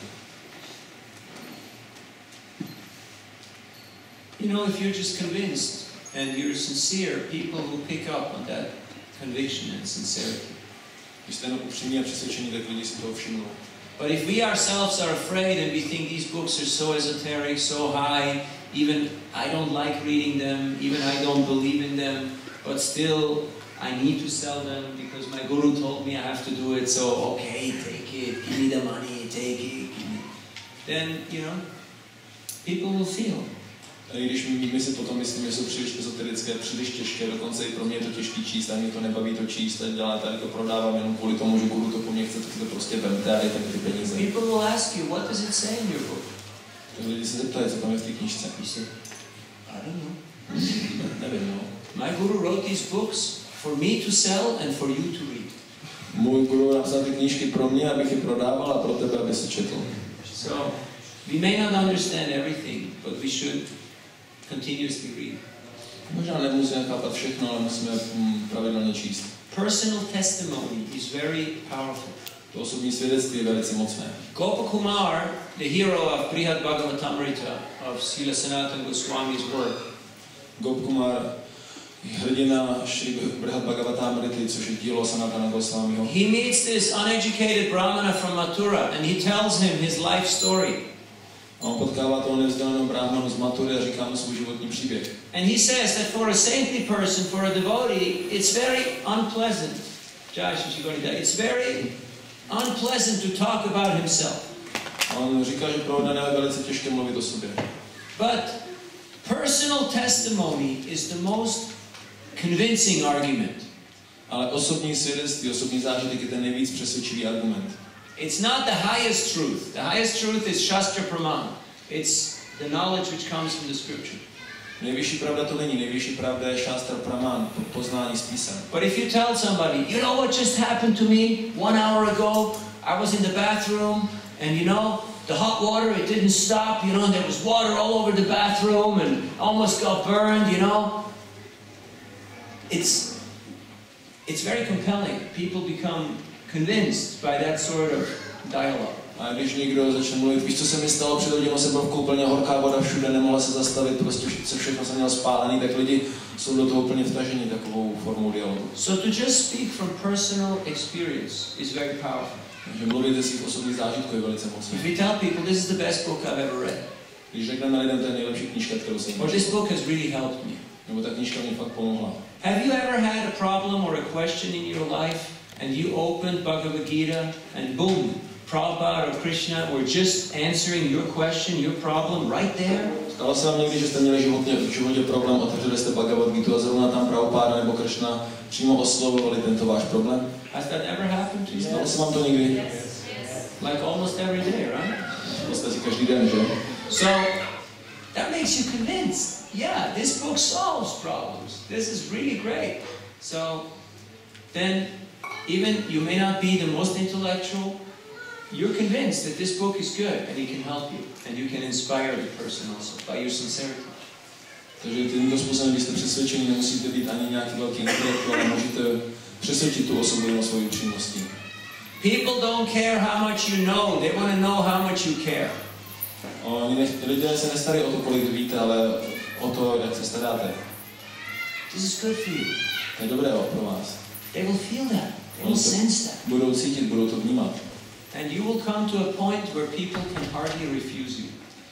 You know, if you're just convinced and you're sincere, people will pick up on that conviction and sincerity. Když jste jenom upřímní a přesvědčení, tak lidi si toho všimnou. But if we ourselves are afraid and we think these books are so esoteric, so high, even I don't like reading them, even I don't believe in them, but still I need to sell them because my guru told me I have to do it, so okay, take it, give me the money, take it, give me. Then, you know, people will feel. A i když my, my si potom myslíme, že jsou příliš ezoterické, příliš těžké, dokonce i pro mě je to těžký číst, a mě to nebaví to číst, a děláte, tady to prodávám jenom kvůli tomu, že guru to po mně chce, tak si to prostě vemte a dejte mi ty peníze. People will ask you, what does it say in your book? Tak lidi se zeptají, co tam je v té knížce. You say, I don't know. Nevím, no. My guru wrote these books for me to sell and for you to read. Můj guru napsal ty knížky pro mě, abych je prodával, a pro tebe, aby si četl. So, we may not understand everything, but we should continuously read. Možná nemusíme chápat všechno, ale musíme mm, pravidelně číst. Personal testimony is very powerful. To osobní svědectví je velice mocné. Gopakumar, the hero of Brihad Bhagavatamrita, of Srila Sanatana Goswami's work, Gopkumar, hrdina Šri Brihad Bhagavatamrity, což je dílo Sanatana Goswamiho. he meets this uneducated brahmana from Mathura and he tells him his life story. A on potkává toho nevzdělaného bráhmanu z Matury a říká mu svůj životní příběh. And he says that for a saintly person, for a devotee, it's very unpleasant. It's very unpleasant to talk about himself. A on říká, že pro oddaného je velice těžké mluvit o sobě. But personal testimony is the most convincing argument. Ale osobní svědectví, osobní zážitek je ten nejvíc přesvědčivý argument. It's not the highest truth. The highest truth is Shastra Praman. It's the knowledge which comes from the scripture. Nejvyšší pravda to není, nejvyšší pravda je Shastra Praman, poznání z písem. But if you tell somebody, you know what just happened to me one hour ago? I was in the bathroom and you know, the hot water, it didn't stop, you know, there was water all over the bathroom and almost got burned, you know. It's, it's very compelling. People become convinced by that sort of dialogue. A když někdo začne mluvit, víš, co se mi stalo, před hodinou jsem byl v koupelně, horká voda všude, nemohla se zastavit, prostě se všechno jsem měl spálený, tak lidi jsou do toho úplně vtaženi takovou formou dialogu. So to just speak from personal experience is very powerful. Takže mluvit ze svých osobních zážitků je velice mocné. If we tell people this is the best book I've ever read, Když řekneme lidem, to je nejlepší knížka, kterou jsem or this book has really helped me. nebo ta knížka mě fakt pomohla. Have you ever had a problem or a question in your life and you opened Bhagavad Gita and boom, Prabhupada or Krishna were just answering your question, your problem right there? Stalo se vám někdy, že jste měli životně, v životě problém, otevřeli jste Bhagavad Gitu a zrovna tam Prabhupada nebo Krishna přímo oslovovali tento váš problém? Has that ever happened to you? Stalo se vám to někdy? Yes, yes. Like almost every day, right? Vlastně si každý den, že? So that makes you convinced. Yeah, this book solves problems. This is really great. So then, even you may not be the most intellectual, you're convinced that this book is good and it can help you and you can inspire the person also by your sincerity. Takže tímto způsobem, když jste přesvědčení, nemusíte být ani nějaký velký intelektuál, ale můžete přesvědčit tu osobu na svoji upřímnosti. People don't care how much you know, they want to know how much you care. Oni nech, lidé se nestarají o to, kolik víte, ale o to, jak se staráte. This is good for you. To je dobré pro vás. They will feel that. They will sense that. Budou cítit, budou to vnímat. And you will come to a point where people can hardly refuse you.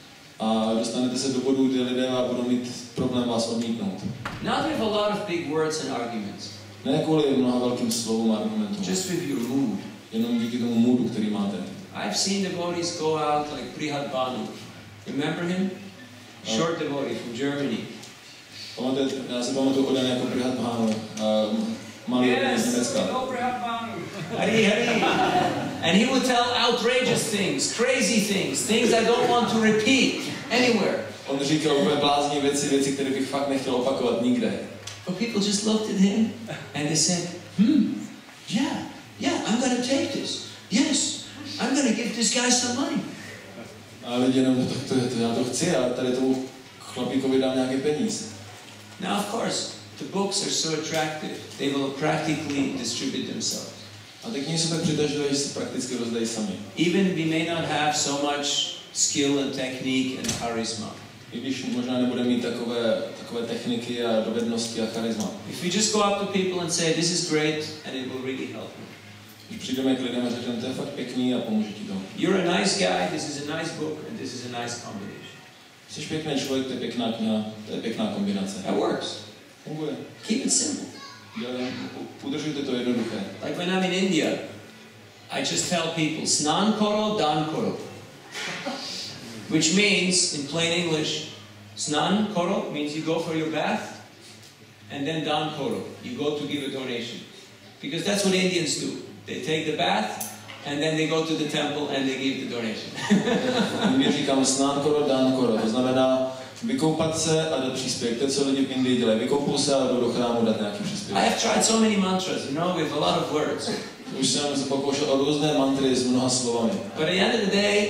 A dostanete se do bodu, kdy lidé budou mít problém vás odmítnout. Not with a lot of big words and arguments. Ne kvůli mnoha velkým slovům a argumentům. Just with your mood. Jenom díky tomu moodu, který máte. I've seen devotees go out like Brihad Bhanu. Remember him? Short devotee from Germany. Pamatujete, já si pamatuju oden jako Brihad Bhanu, malý oden z Německa. Hari, Hari. And he would tell outrageous things, crazy things, things I don't want to repeat anywhere. On říkal úplně blázní věci, věci, které bych fakt nechtěl opakovat nikde. But people just looked at him and they said, hmm, yeah, yeah, I'm going to take this. Yes, I'm going to give this guy some money. A lidi jenom, to, to, to, já to chci a tady tomu chlapíkovi dám nějaké peníze. Now, of course, the books are so attractive, they will practically distribute themselves. A ty knihy jsou tak přitažlivé, že se prakticky rozdají sami. Even we may not have so much skill and technique and charisma. I když možná nebudeme mít takové, takové techniky a dovednosti a charisma. If we just go up to people and say, this is great, and it will really help me. Když přijdeme k lidem a řekneme, to je fakt pěkný a pomůže ti to. You're a nice guy, this is a nice book, and this is a nice combination. Jsi pěkný člověk, to je pěkná kniha, to je pěkná kombinace. That works. Funguje. Keep it simple. Udržujte to jednoduché. Like when I'm in India, I just tell people, snan koro, dan koro. Which means, in plain English, snan koro means you go for your bath, and then dan koro, you go to give a donation. Because that's what Indians do. They take the bath, and then they go to the temple and they give the donation. My říkáme snan koro, dan koro. To znamená vykoupat se a dát příspěvek. To je, co lidi v Indii dělají. Vykoupou se a jdou do chrámu dát nějaký příspěvek. I have tried so many mantras, you know, with a lot of words. Už jsem se pokoušel o různé mantry s mnoha slovami. But at the end of the day,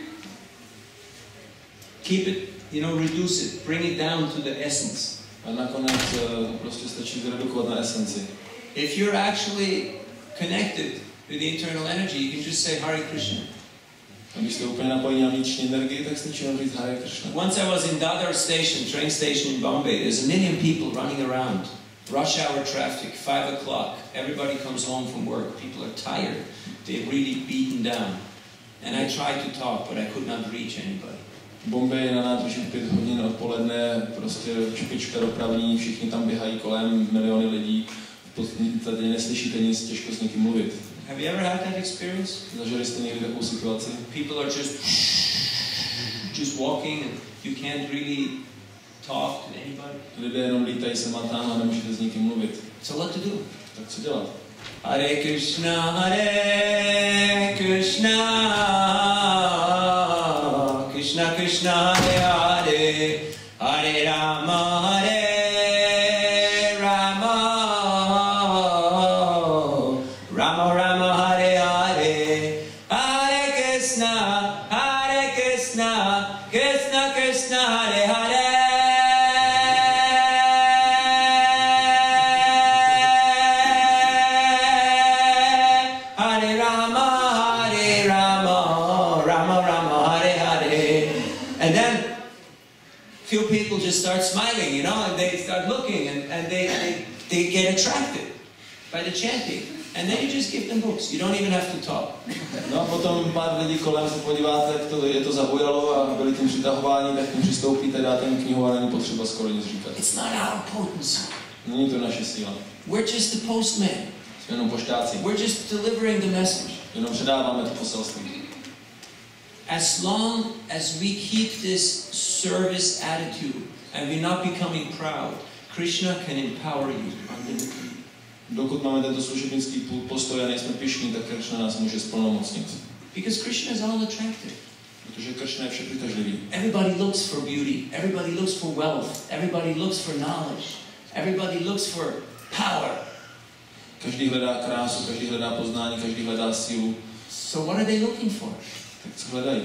keep it, you know, reduce it, bring it down to the essence. A nakonec prostě stačí zredukovat na esenci. If you're actually connected with the internal energy, you can just say Hare Krishna. A když jste úplně napojení na vnitřní energii, tak stačí vám říct Hare Krishna. Once I was in Dadar station, train station in Bombay, there's a million people running around. Rush hour traffic, five o'clock. Everybody comes home from work. People are tired. They're really beaten down. And I tried to talk, but I could not reach anybody. Bombay na nádraží pět hodin odpoledne, prostě špička dopravní, všichni tam běhají kolem, miliony lidí. Tady neslyšíte nic, těžko s někým mluvit. Have you ever had that experience? Zažili jste někdy takovou situaci? People are just just walking and you can't really talk to anybody. Lidé jenom lítají sem a tam a nemůžete s nikým mluvit. So what to do? Tak co dělat? Hare Krishna, Hare Krishna, Krishna Krishna, Hare Hare, Hare Rama, Hare Rama, Rama Rama, Hare Hare, Hare Krishna, Hare Krishna, Krishna Krishna, Hare Hare. Few people just start smiling, you know, and they start looking and, and they, they, they get attracted by the chanting. And then you just give them books. You don't even have to talk. No a potom pár lidí kolem se podíváte, jak to, je to zaujalo a byli tím přitahováni, tak tím přistoupíte, dáte jim knihu a není potřeba skoro nic říkat. It's not our potency. Není to naše síla. We're just the postman. Jsme jenom poštáci. We're just delivering the message. Jenom předáváme to poselství. As long as we keep this service attitude and we're not becoming proud, Krishna can empower you unlimitedly. Dokud máme tento služebnický postoj a nejsme pyšní, tak Krishna nás může splnomocnit. Because Krishna is all attractive. Protože Krishna je všepřitažlivý. Everybody looks for beauty. Everybody looks for wealth. Everybody looks for knowledge. Everybody looks for power. Každý hledá krásu, každý hledá poznání, každý hledá sílu. So what are they looking for? Tak co hledají?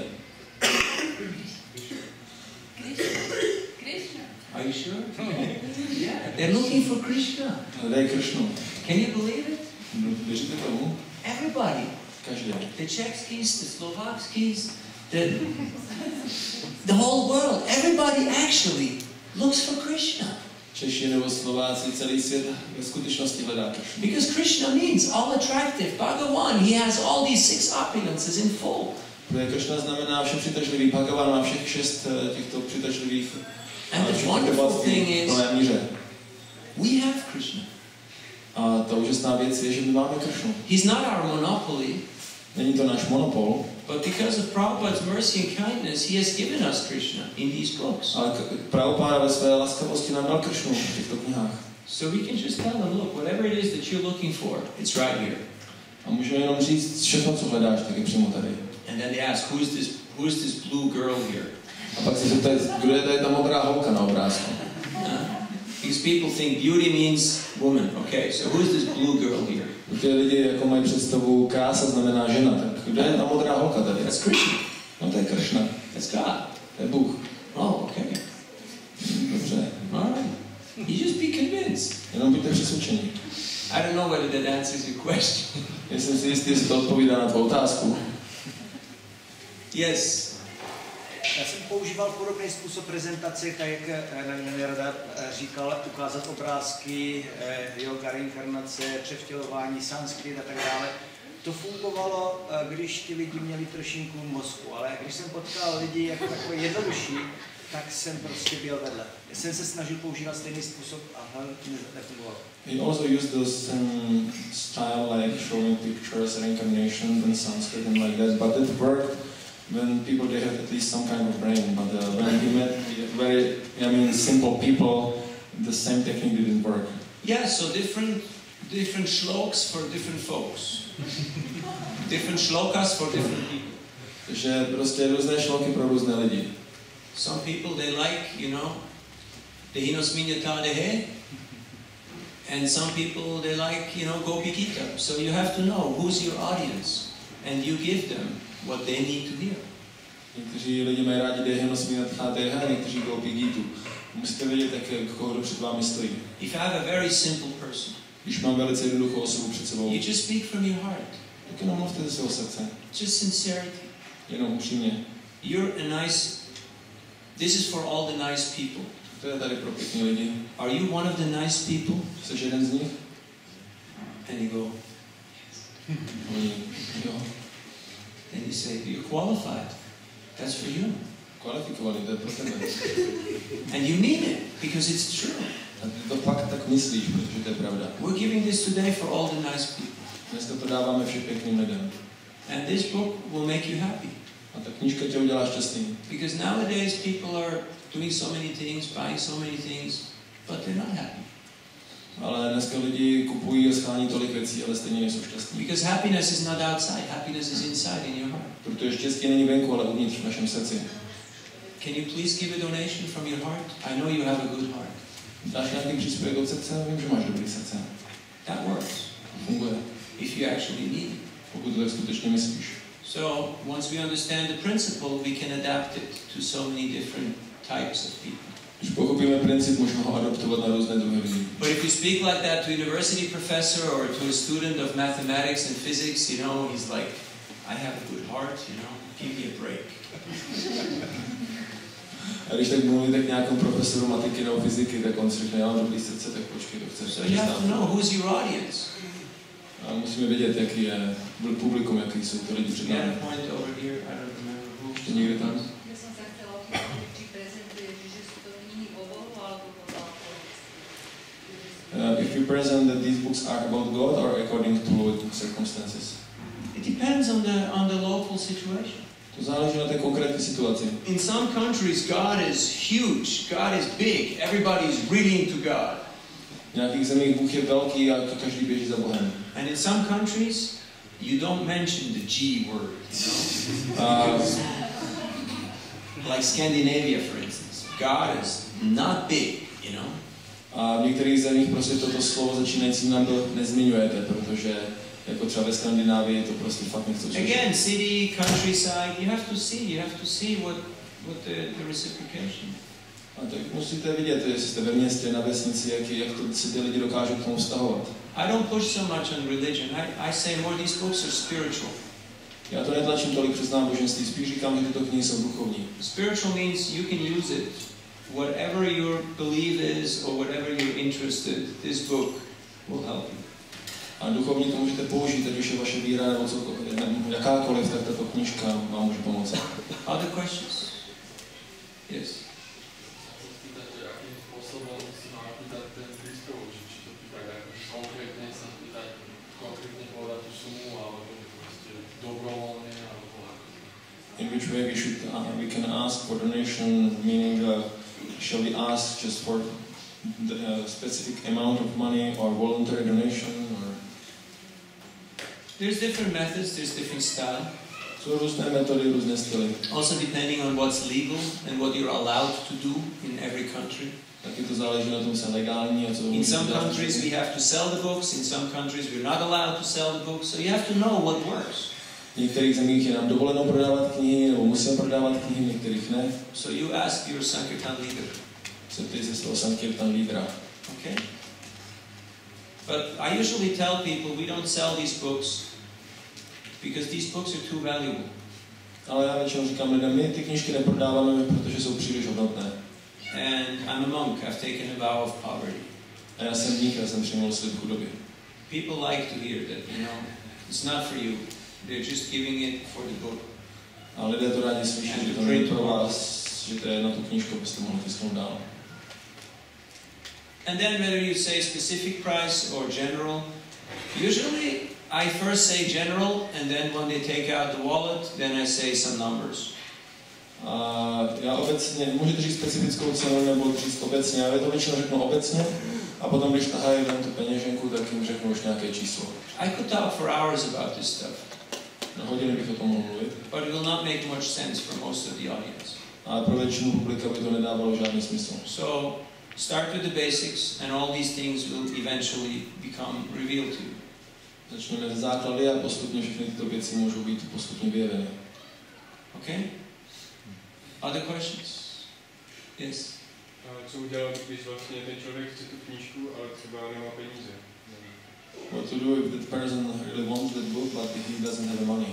Krishna. Are you sure? Yeah, they're looking for Krishna. Hledají Krishnu. Can you believe it? Věříte tomu? Everybody. Každý. The Czechskis, the Slovakskis, the, the whole world. Everybody actually looks for Krishna. Češi nebo Slováci, celý svět ve skutečnosti hledá Krishnu. Because Krishna means all attractive. Bhagavan, he has all these six opulences in full. Protože Krishna znamená vše přitažlivý. Bhagavan má všech šest těchto přitažlivých And the wonderful thing is, we have Krishna. A ta úžasná věc je, že my máme Krishnu. He's not our monopoly. Není to náš monopol. But because of Prabhupada's mercy and kindness, he has given us Krishna in these books. Ale Prabhupada ve své laskavosti nám dal Krishnu v těchto knihách. So we can just tell them, look, whatever it is that you're looking for, it's right here. A můžeme jenom říct, všechno, co hledáš, tak je přímo tady. And then they ask, who is this, who is this blue girl here? A pak se se zeptat, kdo je tady ta modrá holka na obrázku. Because people think beauty means woman. Okay, so who's this blue girl here? Protože lidi jako mají představu krása znamená žena, tak kdo je ta modrá holka tady? That's Krishna. No to je Kršna, That's God. to je Bůh. Oh, okay. Dobře, All right. You just be convinced. jenom buďte přesvědčení. I don't know whether that answers your question. Jsem si jistý, jestli to odpovídá na tvou otázku. Yes. Já jsem používal podobný způsob prezentace, tak jak Nerada říkal, ukázat obrázky, yoga, reinkarnace, převtělování, sanskrit a tak dále. To fungovalo, když ty lidi měli trošinku mozku, ale když jsem potkal lidi jako takové jednodušší, tak jsem prostě byl vedle. Já jsem se snažil používat stejný způsob a nefungovalo. He also used the same style like showing pictures, reincarnation and Sanskrit and like that, but it worked when people they have at least some kind of brain. But uh, when he met very, I mean, simple people, the same technique didn't work. Yeah, so different different shlokas for different folks. Different shlokas for different people. Takže prostě různé šloky pro různé lidi. Some people they like, you know, Dehinosminyata Dehe. And some people they like, you know, Gopi Gita. So you have to know who's your audience and you give them what they need to hear. Někteří lidi mají rádi Dehinosminyata Dehe, někteří Gopi Gitu. Musíte vědět, jak koho před vámi stojí. If I have a very simple person, Když mám velice jednoduchou osobu před sebou, you just speak from your heart. tak jenom mluvte ze svého srdce. Just sincerity. Jenom upřímně. You're a nice, this is for all the nice people. To je tady pro pěkný lidi. Are you one of the nice people? Jsi jeden z nich? And you go, Oni, jo, and you say, you're qualified. That's for you. kvalifikovaný, to je pro tebe. And you mean it, because it's true. A ty to fakt tak myslíš, protože to je pravda. We're giving this today for all the nice people. Dneska to dáváme všem pěkným lidem. And this book will make you happy. A ta knížka tě udělá šťastný. Because nowadays people are doing so many things, buying so many things, but they're not happy. Ale dneska lidi kupují a schání tolik věcí, ale stejně nejsou šťastní. Because happiness is not outside, happiness is inside in your heart. Protože štěstí není venku, ale uvnitř v našem srdci. Can you please give a donation from your heart? I know you have a good heart. Dáš nějaký příspěvek od srdce? Vím, že máš dobrý srdce. That works. Funguje. If you actually need it. Pokud to tak skutečně myslíš. So, once we understand the principle, we can adapt it to so many different types of people. Když pochopíme princip, můžeme ho adaptovat na různé druhy lidí. But if you speak like that to a university professor or to a student of mathematics and physics, you know, he's like, I have a good heart, you know, give me a break. A když tak mluvíte k nějakému profesoru matiky nebo fyziky, tak on si řekne, já mám dobrý srdce, tak počkej, to chceš. So you have to know who's your audience. A musíme vědět, jaký je publikum, jaký jsou ty lidi před You had námi. a point over here, I don't remember who. Ještě někde tam? Ja som sa chcela opýtať, či prezentuješ, že sú to knihy o Bohu alebo podľa Uh, if you present that these books are about God or according to circumstances? It depends on the on the local situation. To záleží na té konkrétní situaci. In some countries, God is huge, God is big, everybody is really into God. V nějakých zemích Bůh je velký a každý běží za Bohem. And in some countries, you don't mention the G word, you know? A, Like Scandinavia, for instance. God is not big, you know? a v některých zemích prostě toto slovo začínající nám to nezmiňujete, protože jako třeba ve Skandinávii to prostě fakt nechcou slyšet. Again, city, countryside, you have to see, you have to see what, what the, the reciprocation. A tak musíte vidět, jestli jste ve městě, na vesnici, jak, jak to si ty lidi dokážou k tomu vztahovat. I don't push so much on religion. I, I say more these books are spiritual. Já to netlačím tolik přes náboženství, spíš říkám, že tyto knihy jsou duchovní. Spiritual means you can use it. Whatever your belief is or whatever you're interested, this book will help you. A duchovní to můžete použít, ať už je vaše víra nebo cokoliv, jakákoliv, tak tato knížka vám může pomoct. Other questions? Yes. Akým spôsobom si má pýtať ten príspevok, či to pýtať akože konkrétne sa pýtať, konkrétne povedať tú sumu, alebo proste dobrovoľne, alebo ako. In which way we should uh, we can ask for donation, meaning uh, shall we ask just for the uh, specific amount of money or voluntary donation? Or There's different methods, there's different style. Jsou různé metody, různé styly. Also depending on what's legal and what you're allowed to do in every country. Taky to záleží na tom, co je legální a co In some countries we have to sell the books, in some countries we're not allowed to sell the books, so you have to know what works. V některých zemích je nám dovoleno prodávat knihy, nebo musíme prodávat knihy, v některých ne. So you ask your Sankirtan leader. Zeptej se svého Sankirtan lídra. Okay? But I usually tell people we don't sell these books because these books are too valuable. Ale já většinou říkám lidem, my ty knížky neprodáváme, protože jsou příliš hodnotné. And I'm a monk, I've taken a vow of poverty. A já jsem mních, já jsem přijmul slib chudoby. People like to hear that, you know, it's not for you. They're just giving it for the book. A lidé to rádi slyší, že to není pro vás, že to je na tu knížku, abyste mohli tisknout dál. And then whether you say specific price or general, usually I first say general, and then when they take out the wallet, then I say some numbers. A já obecně, můžete říct specifickou cenu nebo říct obecně, já to většinou řeknu obecně a potom, když tahají ven tu peněženku, tak jim řeknu už nějaké číslo. I could talk for hours about this stuff. Na hodiny bych o tom mohl mluvit. But it will not make much sense for most of the audience. Ale pro většinu publika by to nedávalo žádný smysl. So start with the basics, and all these things will eventually become revealed to you. Začneme ze základy a postupně všechny tyto věci můžou být postupně vyjeveny. Okay? Other questions? Yes? A co udělat, když vlastně ten člověk chce tu knížku, ale třeba nemá peníze? What to do if that person really wants that book, but he doesn't have the money?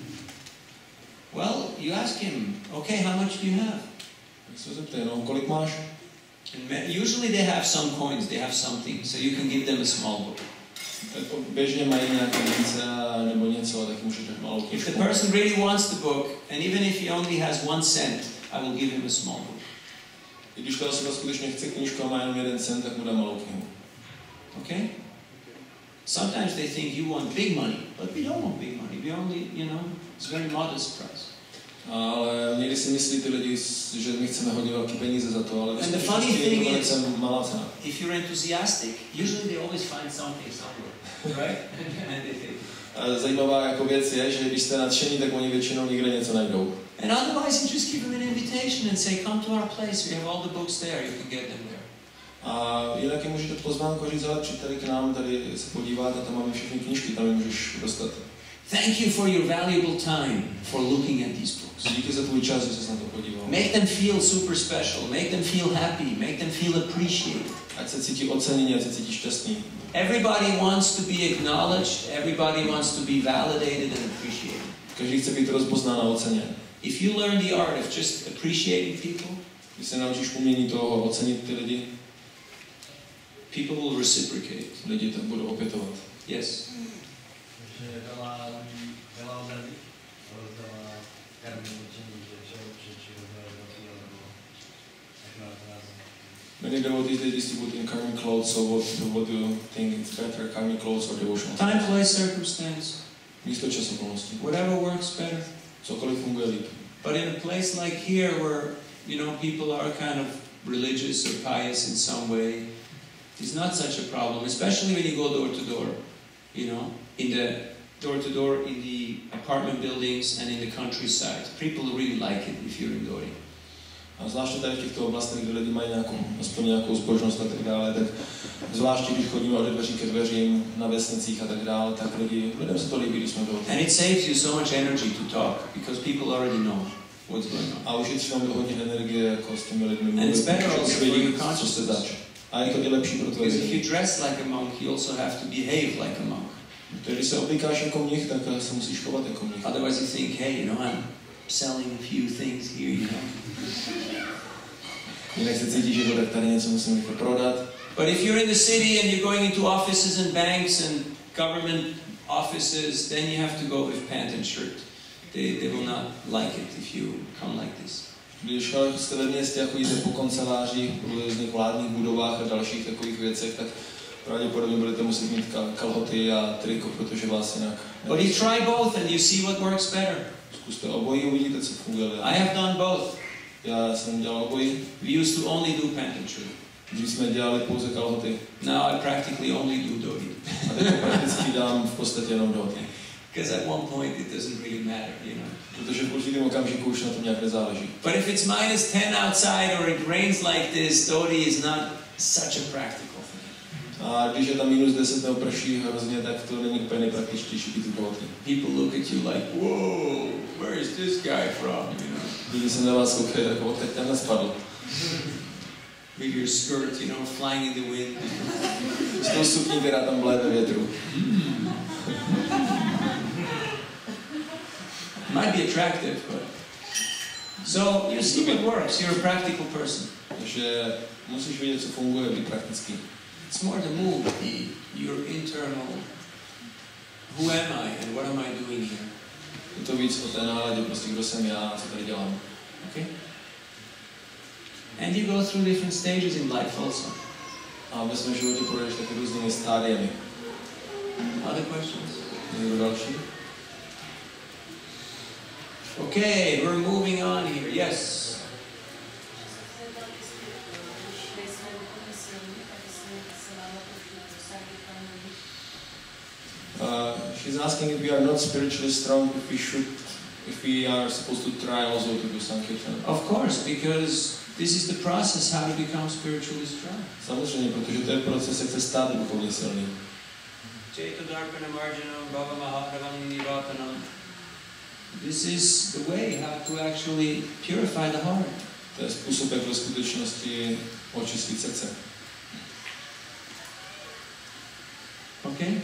Well, you ask him, okay, how much do you have? Tak se zeptej, no, kolik máš? And usually they have some coins, they have something, so you can give them a small book. Tak běžně mají nějaké mince nebo něco, tak můžeš dát malou If knížku. the person really wants the book, and even if he only has one cent, I will give him a small book. I když ta osoba skutečně chce knížku a má jenom jeden cent, tak mu dá malou knihu. Okay? Sometimes they think you want big money, but we don't want big money. We only, you know, it's a very modest price. Ale někdy si myslí ty lidi, že my chceme hodně velké peníze za to, ale And the funny thing is, malá cena. if you're enthusiastic, usually they always find something somewhere, right? And they take it. A zajímavá jako věc je, že když jste nadšení, tak oni většinou někde něco najdou. And otherwise, you just give them an invitation and say, come to our place. We have all the books there. You can get them there. A jinak je můžete pozvánku říct, ale přijď tady k nám, tady se podívat a tam máme všechny knížky, tam je můžeš dostat. Thank you for your valuable time for looking at these books. Díky za tvůj čas, že jsi na to podíval. Make them feel super special. Make them feel happy. Make them feel appreciated. Ať se cítí ocenění, ať se cítí šťastný. Everybody wants to be acknowledged. Everybody wants to be validated and appreciated. Každý chce být rozpoznán a oceněn. If you learn the art of just appreciating people, Když se naučíš umění toho ocenit ty lidi, people will reciprocate. lidi tak budou opětovat. Yes. Many devotees they distribute in karmic clothes, so what, what do you think it's better, karmic clothes or devotional? Time, place, circumstance. Místo čas okolností. Whatever works better. Cokoliv funguje líp. But in a place like here where, you know, people are kind of religious or pious in some way, it's not such a problem, especially when you go door to door, you know, in the door to door in the apartment buildings and in the countryside. People really like it if you're in Dori. A zvláště tady v těchto oblastech, kde lidi mají nějakou, aspoň nějakou zbožnost a tak dále, tak zvláště když chodíme od dveří ke dveřím na vesnicích a tak dále, tak lidi, lidem se to líbí, když jsme do And it saves you so much energy to talk because people already know what's going on. A ušetří vám to hodně energie jako s těmi lidmi And it's better protože also už for vědí, your co se consciousness. zač. A je to i lepší pro tvoje Because if vědomí. you dress like a monk, you also have to behave like a monk. Protože když se oblíkáš jako mnich, tak se musíš chovat jako mnich. Otherwise you think, hey, you know, I'm selling a few things here, you know. Jinak se cítíš, že tak tady něco musím rychle prodat. But if you're in the city and you're going into offices and banks and government offices, then you have to go with pant and shirt. They, they will not like it if you come like this. Když jste ve městě a chodíte po kancelářích, po různých vládních budovách a dalších takových věcech, tak pravděpodobně budete muset mít kalhoty a triko, protože vás jinak... But you try both and you see what works better. Zkuste obojí, uvidíte, co funguje. I have done both. Já jsem dělal obojí. We used to only do pant and shirt. Když jsme dělali pouze kalhoty. Now I practically only do dhoti. A teď prakticky dám v podstatě jenom dhoti. Because at one point it doesn't really matter, you know. Protože v určitém okamžiku už na tom nějak nezáleží. But if it's minus ten outside or it rains like this, dhoti is not such a practical thing. A když je tam minus deset nebo prší hrozně, tak to není úplně nejpraktičtější být u dhoti. People look at you like, whoa, where is this guy from, you know. Lidi se na vás koukají, tak odkud tenhle spadl. With your skirt, you know, flying in the wind. S tou sukní, která tam bleje ve větru. Might be attractive, but... So, you see what works. You're a practical person. Takže musíš vědět, co funguje, být praktický. It's more the mood, the, your internal... Who am I and what am I doing here? Je to víc o té náladě, prostě kdo jsem já a co tady dělám. Okay? And you go through different stages in life also. A ve svém životě projdeš taky různými stádiemi. Other questions? Někdo další? Okay, we're moving on here. Yes. Uh, she's asking if we are not spiritually strong, if we should, if we are supposed to try also to do Sankirtan. Of course, because this is the process how to become spiritually strong. Samozřejmě, protože to je proces, jak se stát duchovně silný. This is the way how to actually purify the heart. To je způsob, jak ve skutečnosti očistit srdce. Okay?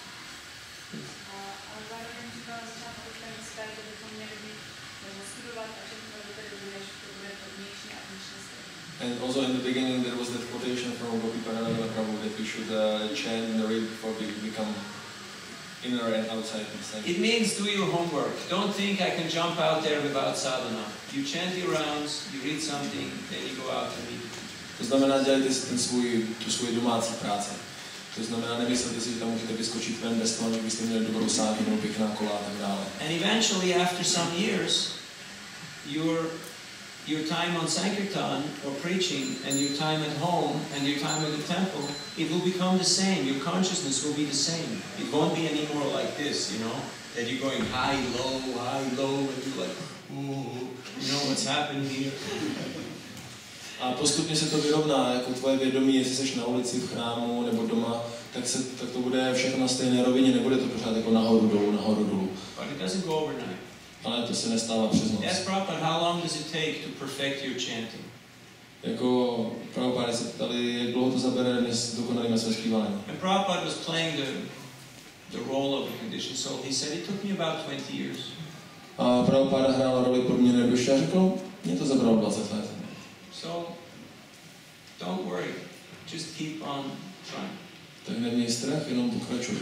And also in the beginning there was that quotation from Gopiparananda Prabhu that we should uh, chant and read before we become inner and outside the same. It means do your homework. Don't think I can jump out there without sadhana. You chant your rounds, you read something, then you go out and read. To znamená, dělejte si ten svůj, tu svoji domácí práci. To znamená, nemyslete si, že tam můžete vyskočit ven bez toho, že byste měli dobrou sádinu, pěkná kola a tak dále. And eventually, after some years, your your time on Sankirtan or preaching, and your time at home, and your time at the temple, it will become the same. Your consciousness will be the same. It won't be anymore like this, you know, that you're going high, low, high, low, and you're like, ooh, you know what's happening here. A postupně se to vyrovná, jako tvoje vědomí, jestli jsi na ulici, v chrámu nebo doma, tak, se, tak to bude všechno na stejné rovině, nebude to pořád jako nahoru, dolů, nahoru, dolů. But it doesn't go overnight. Ale to se nestává přes noc. Yes, Prabhupada, how long does it take to perfect your chanting? Jako Prabhupada se ptali, jak dlouho to zabere, než dokonalíme své zpívání. And Prabhupada was playing the, the role of the conditioned soul. He said it took me about twenty years. A Prabhupada hrál roli podměněné duše a řekl, mě to zabralo dvacet let. So, don't worry. Just keep on trying. Tak neměj strach, jenom pokračuj.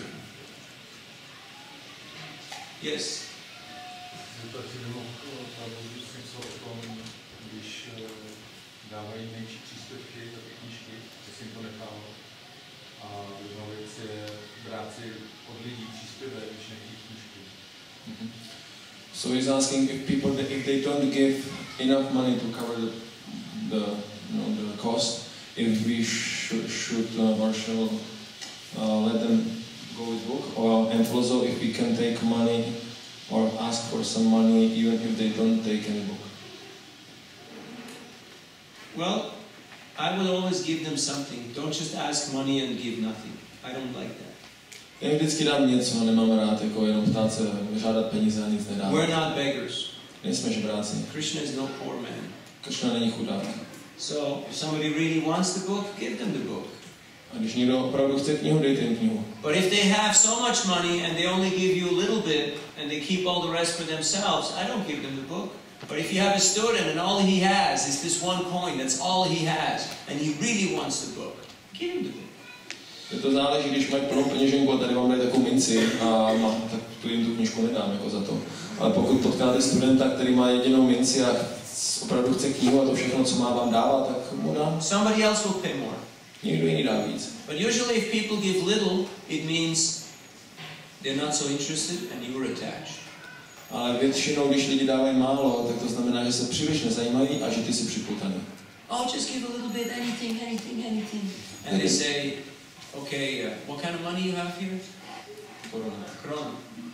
Yes. Zeptat si nemohl pravdu něco o tom, když dávají menší příspěvky za ty knížky, že si jim to nechával. A druhá věc je brát si od lidí příspěvek, když nechtějí knížky. Mm-hmm. So he's asking if people, if they don't give enough money to cover the, the, you know, the cost, if we should, should uh, or shall uh, let them go with book, or and also if we can take money or ask for some money even if they don't take any book. Well, I will always give them something. Don't just ask money and give nothing. I don't like that. Já vždycky dám něco, nemám rád, jako jenom ptát se, žádat peníze a nic nedám. We're not beggars. Nejsme žebráci. Krishna is no poor man. Krishna není chudák. So, if somebody really wants the book, give them the book. A když někdo opravdu chce knihu, dejte jim knihu. But if they have so much money and they only give you a little bit and they keep all the rest for themselves, I don't give them the book. But if you have a student and all he has is this one coin, that's all he has, and he really wants the book, give him the book. Je to záleží, když mají plnou peněženku a tady vám dají takovou minci a má, tak tu jim tu knižku nedám jako za to. Ale pokud potkáte studenta, který má jedinou minci a opravdu chce knihu a to všechno, co má vám dávat, tak mu dám. Somebody else will pay more. Někdo jiný dá víc. But usually if people give little, it means they're not so interested and you are attached. Ale většinou, když lidi dávají málo, tak to znamená, že se příliš nezajímají a že ty jsi připutaný. Oh, just give a little bit, anything, anything, anything. And they say, okay, uh, what kind of money you have here? Koruna. Krona.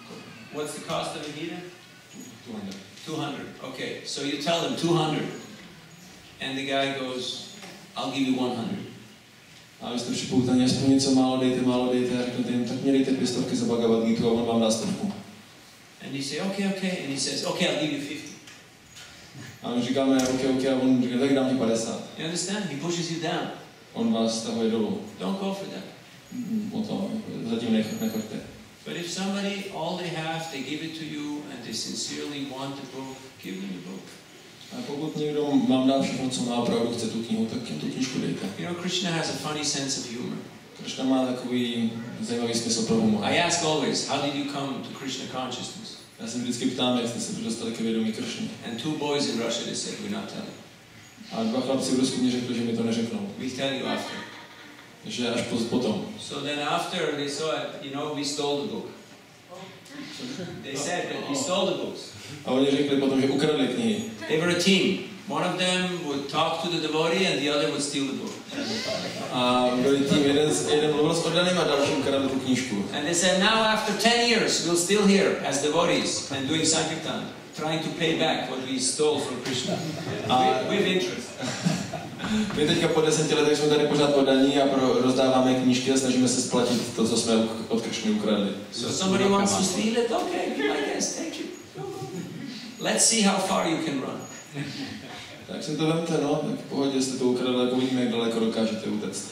What's the cost of a heater? two hundred. two hundred. Okay, so you tell them two hundred. And the guy goes, I'll give you one hundred. A vy jste připoutaní, aspoň něco málo dejte, málo dejte a řeknete jim, tak mě dejte dvě stovky za Bhagavad Gitu a on vám dá stovku. And you say, okay, okay. And he says, okay, I'll give you fifty. A my říkáme, ok, ok, a on říká, tak dám ti padesát. You understand? He pushes you down. On vás stahuje dolů. Don't go for that. O to, zatím nech, nechoďte. But if somebody, all they have, they give it to you and they sincerely want the book, give them the book. A pokud někdo vám dá všechno, co má, opravdu chce tu knihu, tak jim tu knížku dejte. You know, Krishna has a funny sense of humor. Krishna má takový zajímavý smysl pro humor. I ask always, how did you come to Krishna consciousness? Já se vždycky ptám, jak jste se dostali ke vědomí Krishny. And two boys in Russia, they said, we're not telling. A dva chlapci v Rusku mi řekli, že mi to neřeknou. We tell you after. Takže až potom. So then after they saw it, you know, we stole the book. They said that we stole the books. A oni řekli potom, že ukradli knihy. They were a team. One of them would talk to the devotee and the other would steal the book. A byli tím, jeden, jeden mluvil s oddaným a další ukradl tu knížku. And they said, now after ten years, we'll still here as devotees and doing Sankirtan, trying to pay back what we stole from Krishna. Uh, with interest. My teďka po deseti letech jsme tady pořád oddaní a pro, rozdáváme knížky a snažíme se splatit to, co jsme od Krishny ukradli. So somebody wants to steal it? Okay, I guess, take it. Go, go. Let's see how far you can run. Tak si to vemte, no, tak v pohodě jste to ukradli, jako vidíme, jak daleko dokážete utéct.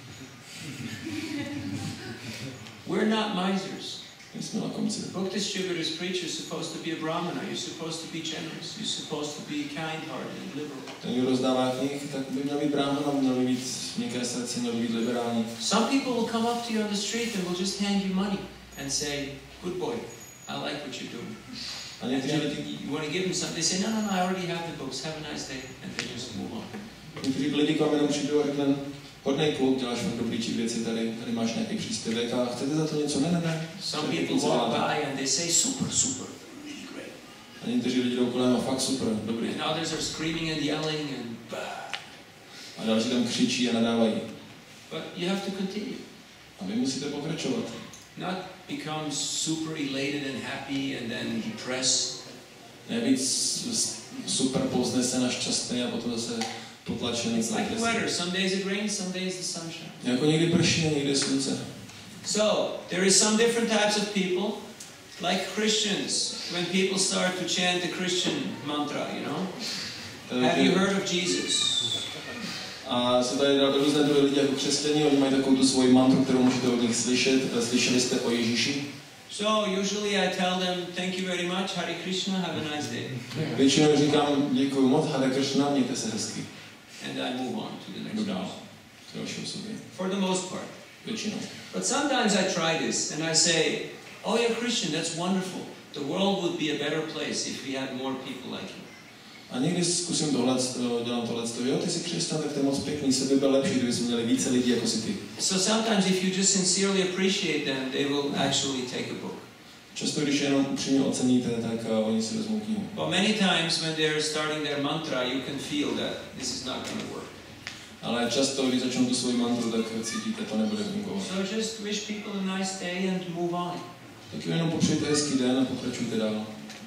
We're not misers. My jsme lakomci. Book distributors, preachers, supposed to be a brahmana. You're supposed to be generous. You're supposed to be kind-hearted and liberal. Ten, kdo rozdává knih, tak by měl být brahmana, měl by být měkké srdce, měl by být liberální. Some people will come up to you on the street and will just hand you money and say, good boy, I like what you're doing. A And někteří then lidi, you want to give them something, they say, no, no, no, I already have the books, have a nice day, and they just move on. někteří lidi k vám jenom přijdou a řeknou, hodnej kluk, děláš fakt dobrý či věci, tady, tady máš nějaký příspěvek a chcete za to něco? Ne, ne, ne. Some people walk by and they say, super, super, really great. A někteří lidi jdou kolem a fakt super, dobrý. And others are screaming and yelling and bah. A další tam křičí a nadávají. But you have to continue. A vy musíte pokračovat. Not become super elated and happy and then depressed. Ne být super povznesen a šťastný a potom zase potlačený. It's like the weather. Some days it rains, some days the sun shines. Jako někdy prší a někdy slunce. So, there is some different types of people. Like Christians, when people start to chant the Christian mantra, you know? Have you heard of Jesus? A jsou tady různé druhy lidí jako křesťaní, oni mají takovou tu svoji mantru, kterou můžete od nich slyšet. Slyšeli jste o Ježíši? So usually I tell them, thank you very much, Hare Krishna, have a nice day. Většinou říkám, děkuji moc, Hare Krishna, mějte se hezky. And I move on to the next Jdu dál, one. k další osobě. For the most part. Většinou. But sometimes I try this and I say, oh you're Christian, that's wonderful. The world would be a better place if we had more people like you. A někdy zkusím tohle, dělám tohle, jo, ty jsi křesťan, tak to je moc pěkný, sebe byl lepší, kdyby jsme měli více lidí jako si ty. So sometimes if you just sincerely appreciate them, they will actually take a book. Často, když jenom upřímně oceníte, tak uh, oni si vezmou knihu. But many times when they're starting their mantra, you can feel that this is not going to work. Ale často, když začnou tu svoji mantru, tak cítíte, to nebude fungovat. So just wish people a nice day and move on. Tak jenom popřejte hezký den a pokračujte dál.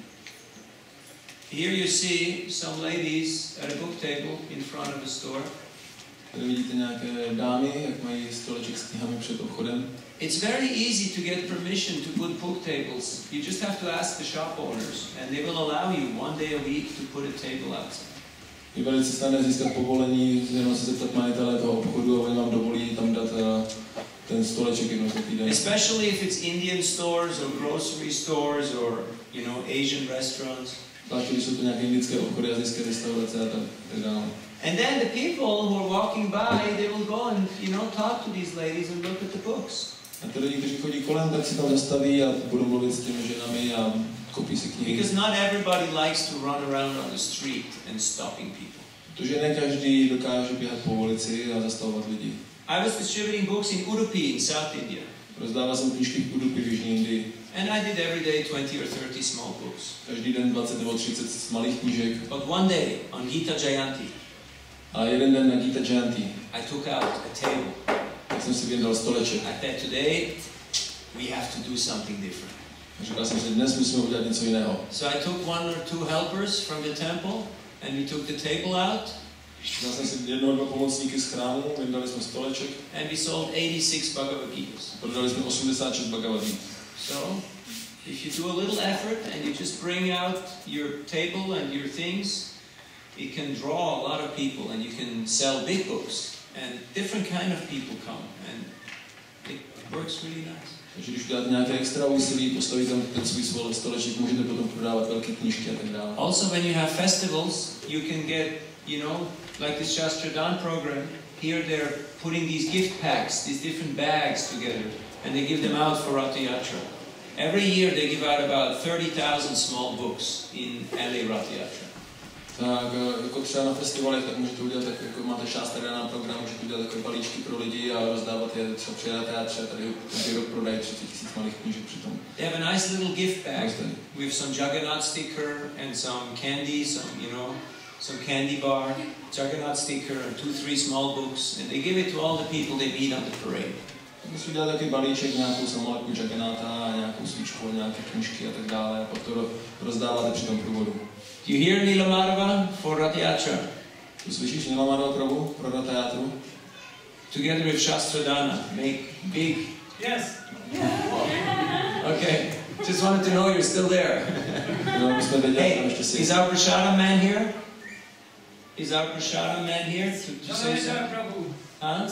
Here you see some ladies at a book table in front of the store. Tady vidíte nějaké dámy, jak mají stoleček s knihami před obchodem. It's very easy to get permission to put book tables. You just have to ask the shop owners, and they will allow you one day a week to put a table outside. Je velice snadné získat povolení, jenom se zeptat majitele toho obchodu a oni vám dovolí tam dát uh, ten stoleček jednou za týden. Especially if it's Indian stores or grocery stores or, you know, Asian restaurants. Zvláště, když jsou to nějaké indické obchody, azijské restaurace a tak dále. And then the people who are walking by, they will go and, you know, talk to these ladies and look at the books. A ty lidi, kteří chodí kolem, tak si tam zastaví a budou mluvit s těmi ženami a koupí si knihy. Because not everybody likes to run around on the street and stopping people. Protože ne každý dokáže běhat po ulici a zastavovat lidi. I was distributing books in Udupi in South India. Rozdával jsem knížky v Udupi v Jižní Indii. And I did every day twenty or thirty small books. Každý den dvacet nebo třicet malých knížek. But one day, on Gita Jayanti, A jeden den na Gita Jayanti, I took out a table. tak jsem si vyndal stoleček. I said, today, we have to do something different. Říkal jsem si, dnes musíme udělat něco jiného. So I took one or two helpers from the temple and we took the table out. Dal jsem si jedno dva pomocníky z chrámu, vyndali jsme stoleček. And we sold eighty-six Bhagavad Gitas. Prodali jsme osmdesát šest Bhagavad Gita. So, if you do a little effort and you just bring out your table and your things, it can draw a lot of people and you can sell big books and different kind of people come and it works really nice. Takže když uděláte nějaké extra úsilí, postavíte tam ten svůj stoleček, můžete potom prodávat velké knížky a tak dále. Also, when you have festivals, you can get, you know, like this Shastradhan program, here they're putting these gift packs, these different bags together, and they give them out for Rath Yatra. Every year they give out about thirty thousand small books in L A Rath Yatra. Tak jako třeba na festivalech, tak můžete udělat, tak jako máte Shastradhan program, můžete udělat takové balíčky pro lidi a rozdávat je třeba při teatře, tady každý rok prodají třicet tisíc malých knížek přitom. They have a nice little gift bag with some Jagannath sticker and some candy, some, you know, some candy bar, Jagannath sticker and two, three small books, and they give it to all the people they meet on the parade. Musí udělat takový balíček, nějakou samolepku Jagannatha, nějakou svíčku, nějaké knížky a tak dále a pak to rozdáváte při tom průvodu. Do you hear Nila Madhava for Rath Yatra? Tu slyšíš Nila Madhava Prabhu pro Rath Yatru? Together with Shastradhana, make big. Yes. Okay, just wanted to know you're still there. No, my jsme věděli, Hey, ještě si. is our Prashadam man here? Is our Prashadam man here to, to say something? Huh?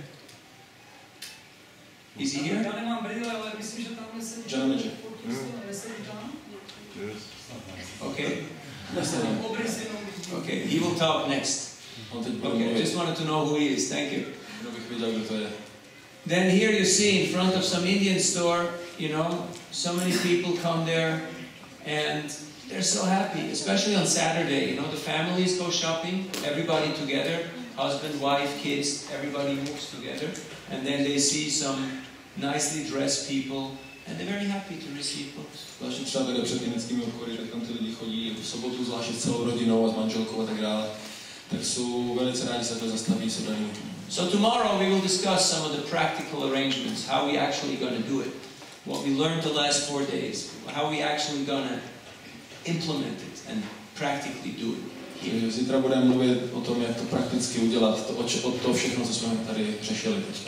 Is he here? Já nemám brýle, ale myslím, že tam nesedí. John Major. Nesedí tam? Okay. Obrys jenom. Okay, he will talk next. On teď bude Okay, I mluvit. just wanted to know who he is. Thank you. Kdo bych věděl, kdo to je. Then here you see in front of some Indian store, you know, so many people come there and they're so happy, especially on Saturday. You know, the families go shopping, everybody together, husband, wife, kids, everybody moves together, and then they see some nicely dressed people, and they're very happy to receive books. Zvláště třeba tady před indickými obchody, tak tam ty lidi chodí v sobotu, zvláště s celou rodinou a s manželkou a tak dále. Tak jsou velice rádi se to zastaví, jsou daní. So tomorrow we will discuss some of the practical arrangements, how we actually going to do it, what we learned the last four days, how we actually going to implement it and practically do it here. Takže zítra budeme mluvit o tom, jak to prakticky udělat, to, o to všechno, co jsme tady řešili teďka.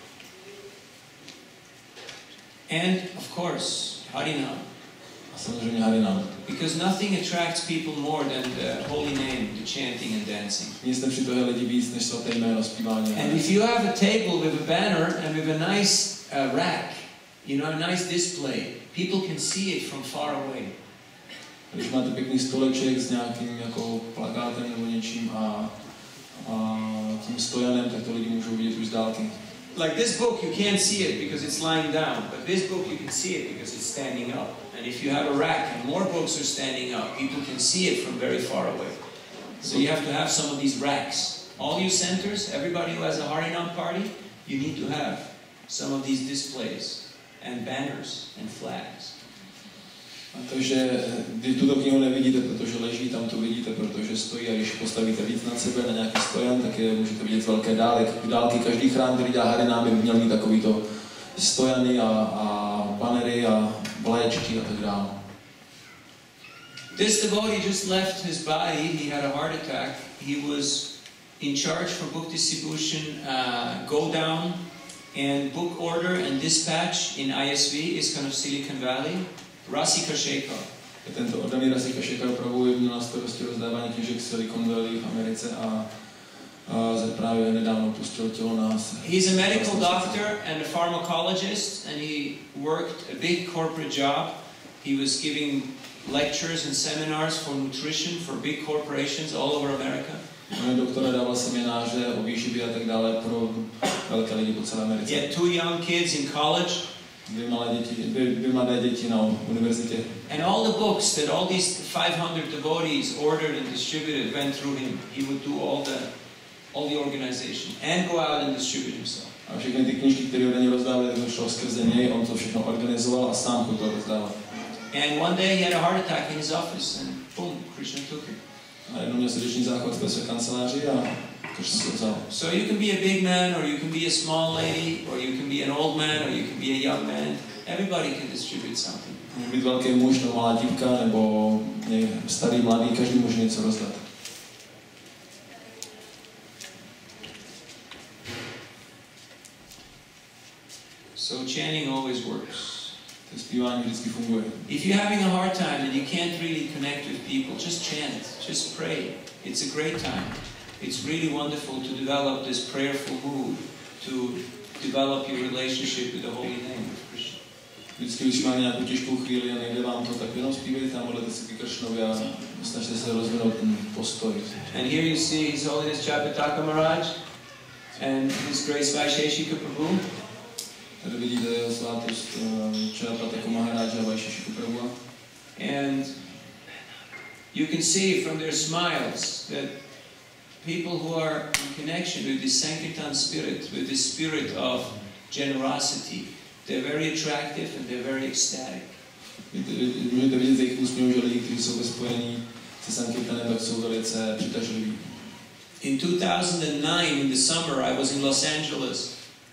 And of course, Harinam. A samozřejmě Harinam. Because nothing attracts people more than the holy name, the chanting and dancing. Nic nepřitahuje lidi víc než svaté jméno, zpívání. And if you have a table with a banner and with a nice uh, rack, you know, a nice display, people can see it from far away. Když máte pěkný stoleček s nějakým jako plakátem nebo něčím a, a tím stojanem, tak to lidi můžou vidět už z dálky. Like this book, you can't see it because it's lying down, but this book you can see it because it's standing up. And if you have a rack and more books are standing up, people can see it from very far away. So you have to have some of these racks. All you centers, everybody who has a Harinam party, you need to have some of these displays and banners and flags. A takže vy tuto knihu nevidíte, protože leží, tam to vidíte, protože stojí a když postavíte víc nad sebe na nějaký stojan, tak je můžete vidět z velké dálky. dálky. Každý chrám, který dělá Harinám, by měl mít takovýto stojany a, a banery a vlaječky a tak dále. This devotee just left his body. He had a heart attack. He was in charge for book distribution, uh, go down, and book order and dispatch in I S V, ISKCON of Silicon Valley. Rasika Shekhar. Tento oddaný Rasika Shekhar Prabhu měl na starosti rozdávání knížek Silicon Valley v Americe a, a právě nedávno pustil tělo nás. He's a medical doctor and a pharmacologist, and he worked a big corporate job. He was giving lectures and seminars for nutrition for big corporations all over America. On je doktor a dával semináře o výživě a tak dále pro velké lidi po celé Americe. He had two young kids in college. Dvě malé děti, dvě, dvě mladé děti na univerzitě. And all the books that all these five hundred devotees ordered and distributed went through him. He would do all the, all the organization and go out and distribute himself. A všechny ty knížky, které od něj rozdávali, to šlo skrze něj, on to všechno organizoval a sám chodil rozdávat. And one day he had a heart attack in his office and boom, Krishna took him. A jednou měl srdeční záchvat ve své kanceláři a křeslo vzal. So you can be a big man, or you can be a small lady, or you can be an old man, or you can be a young man. Everybody can distribute something. Může být velký muž, nebo malá dívka, nebo starý, mladý, každý může něco rozdat. So chanting always works. To zpívání vždycky funguje. If you're having a hard time and you can't really connect with people, just chant, just pray. It's a great time. It's really wonderful to develop this prayerful mood, to develop your relationship with the holy name of Krishna. Vždycky, když máte nějakou těžkou chvíli a nejde vám to, tak jenom zpívejte a modlete se ke Kršnovi a snažte se rozvinout ten postoj. And here you see His Holiness Jayapataka Maharaj and His Grace Vaisheshika Prabhu. Tady vidíte jeho svátost Jayapataka Maharája a Vaisheshika Prabhu. And you can see from their smiles that people who are in connection with this Sankirtan spirit, with this spirit of generosity, they're very attractive and they're very ecstatic. Můžete vidět z jejich úsměvů, že lidi, kteří jsou ve spojení se Sankirtanem, tak jsou velice přitažliví. In two thousand nine, in the summer, I was in Los Angeles.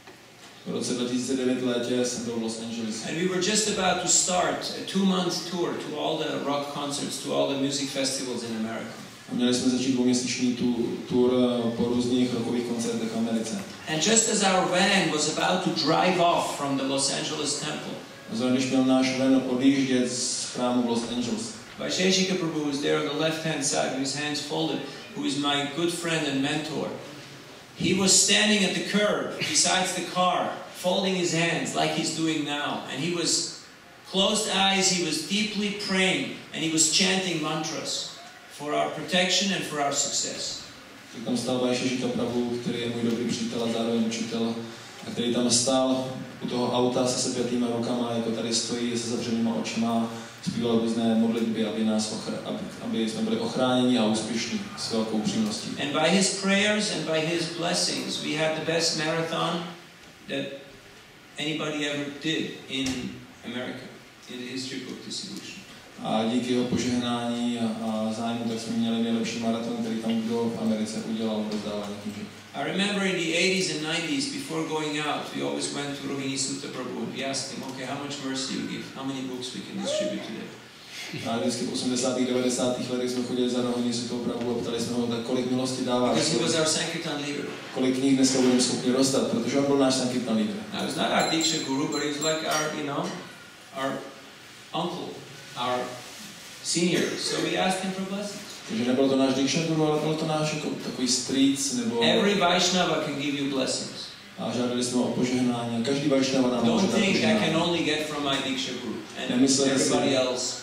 V roce dva tisíce devět v létě jsem byl v Los Angeles. And we were just about to start a two-month tour to all the rock concerts, to all the music festivals in America. A měli jsme začít dvouměsíční tu, tour po různých rockových koncertech v Americe. And just as our van was about to drive off from the Los Angeles temple, A zrovna když měl náš van odjíždět z chrámu v Los Angeles, Vaisheshika Prabhu was there on the left-hand side with his hands folded, who is my good friend and mentor. He was standing at the curb besides the car, folding his hands like he's doing now. And he was closed eyes, he was deeply praying, and he was chanting mantras for our protection and for our success. tak tam stál Vaisheshika Prabhu, který je můj dobrý přítel a zároveň učitel, a který tam stál u toho auta se sepjatýma rukama, jako tady stojí se zavřenýma očima, zpíval různé modlitby, aby, nás ochra- aby, aby jsme byli ochráněni a úspěšní s velkou upřímností. And by his prayers and by his blessings, we had the best marathon that anybody ever did in America, in the history book distribution. A díky jeho požehnání a, a zájmu, tak jsme měli nejlepší maraton, který tam kdo v Americe udělal rozdávání knížek. I remember in the eighties and nineties, before going out, we always went to Rohini Sutta Prabhu. We asked him, okay, how much mercy you give? How many books we can distribute today? A vždycky v osmdesátých devadesátých letech jsme chodili za Rohini Sutta Prabhu a ptali jsme ho, tak kolik milosti dává, Because he was our Sankirtan leader. kolik knih dneska budeme schopni rozdat, protože on byl náš Sankirtan lídr. Now, he was not our Diksha Guru, but he was like our, you know, our uncle, our senior. So we asked him for blessings. Takže nebyl to náš Diksha Guru, ale byl to náš jako takový strýc, nebo... Every Vaishnava can give you blessings. A žádali jsme o požehnání. A každý Vaishnava nám může Don't dát think I požehnání. can only get from my Diksha Guru and Nemyslete si- everybody else.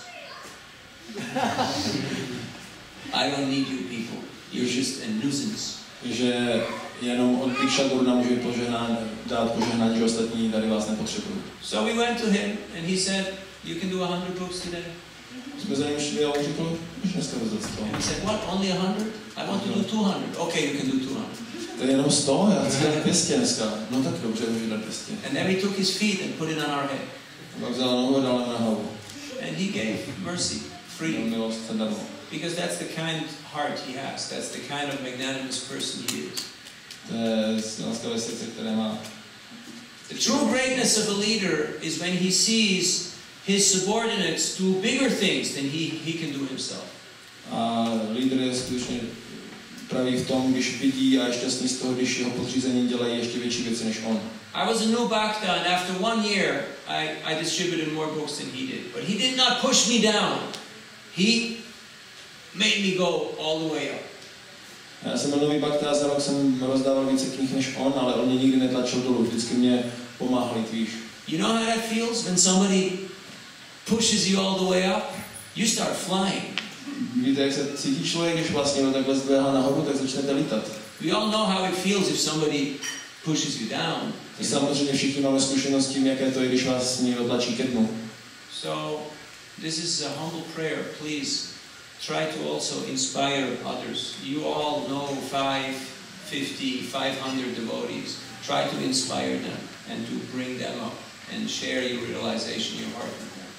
I don't need you people. You're just a nuisance. Že jenom od Diksha Guru nám může požehnání, dát požehnání, že ostatní tady vás nepotřebují. So we went to him and he said, you can do a hundred books today. Jsme za ním šli a on řekl, už dneska rozdat sto. And he said, what, only a hundred? I want to do two hundred. Okay, you can do two hundred. To je jenom sto, já chci dát dvě stě dneska. No tak dobře, můžu dát dvě stě. And then he took his feet and put it on our head. Pak vzal nohu a dal nám na hlavu. And he gave mercy, Dal freely. milost zadarmo. Because that's the kind heart he has. That's the kind of magnanimous person he is. To je laskavé srdce, které má. The true greatness of a leader is when he sees his subordinates do bigger things than he, he can do himself. A lídr je skutečně pravý v tom, když vidí a je šťastný z toho, když jeho podřízení dělají ještě větší věci než on. I was a new Bhakta, and after one year, I, I distributed more books than he did. But he did not push me down. He made me go all the way up. Já jsem byl nový bakta a za rok jsem rozdával více knih než on, ale on mě nikdy netlačil dolů, vždycky mě pomáhal jít výš. You know how that feels when somebody pushes you all the way up? You start flying. Víte, jak se cítí člověk, když vlastně ho takhle zdvihá nahoru, tak začnete lítat. We all know how it feels if somebody pushes you down. Tak samozřejmě všichni máme zkušenost s tím, jaké to je, když vás někdo tlačí ke dnu. So, this is a humble prayer. Please try to also inspire others. You all know five, fifty, five hundred devotees. Try to inspire them and to bring them up and share your realization, your heart with them.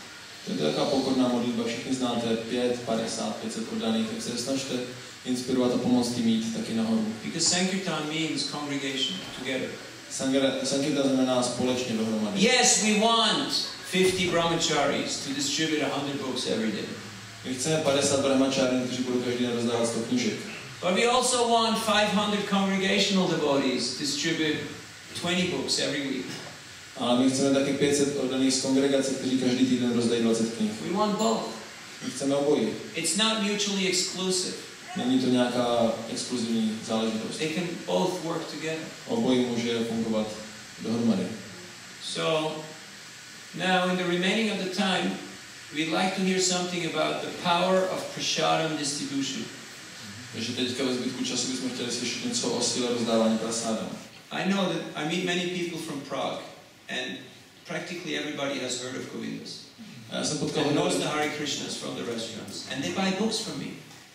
To je taková pokorná modlitba, všichni znáte, pět, padesát, pět set oddaných, tak se snažte inspirovat a pomoct tím jít taky nahoru. Because Sankirtan means congregation, together. Sankirtan znamená společně dohromady. Yes, we want fifty brahmacharis to distribute a hundred books every day. My chceme padesát brahmačárin, kteří budou každý den rozdávat sto knížek. But we also want five hundred congregational devotees distribute twenty books every week. Ale my chceme taky pět set oddaných z kongregace, kteří každý týden rozdají dvacet knih. We want both. My chceme obojí. It's not mutually exclusive. Není to nějaká exkluzivní záležitost. They can both work together. Obojí může fungovat dohromady. So, now in the remaining of the time, we'd like to hear something about the power of prasadam distribution. Takže teďka ve zbytku času bychom chtěli slyšet něco o síle rozdávání prasádam. I know that I meet many people from Prague, and practically everybody has heard of Govindas. A já jsem potkal And knows hodně, the Hare Krishnas from the restaurants, and they buy books from me.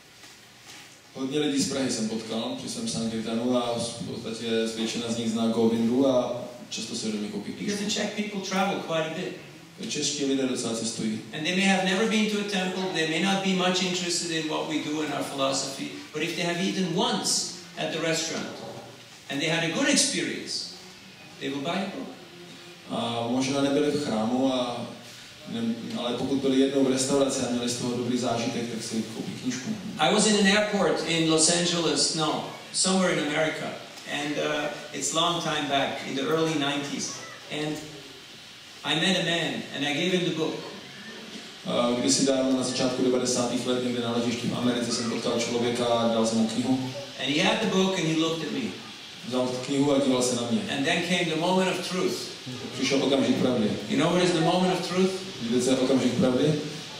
hodně lidí z Prahy jsem potkal při svém Sankirtanu a v podstatě většina z nich zná Govindu a často se do mě koupí Because knížku. the Czech people travel quite a bit. Čeští lidé docela cestují. And they may have never been to a temple, they may not be much interested in what we do in our philosophy, but if they have eaten once at the restaurant and they had a good experience, they will buy a book. A možná nebyli v chrámu, a, ne, ale pokud byli jednou v restauraci a měli z toho dobrý zážitek, tak si koupí knížku. I was in an airport in Los Angeles, no, somewhere in America, and uh, it's long time back, in the early nineties, and I met a man and I gave him the book. Kdysi dávno na začátku devadesátých let někde na ležišti v Americe jsem potkal člověka a dal jsem mu knihu. And he had the book and he looked at me. Vzal knihu a díval se na mě. And then came the moment of truth. Přišel okamžik pravdy. You know what is the moment of truth? Víte, co je okamžik pravdy?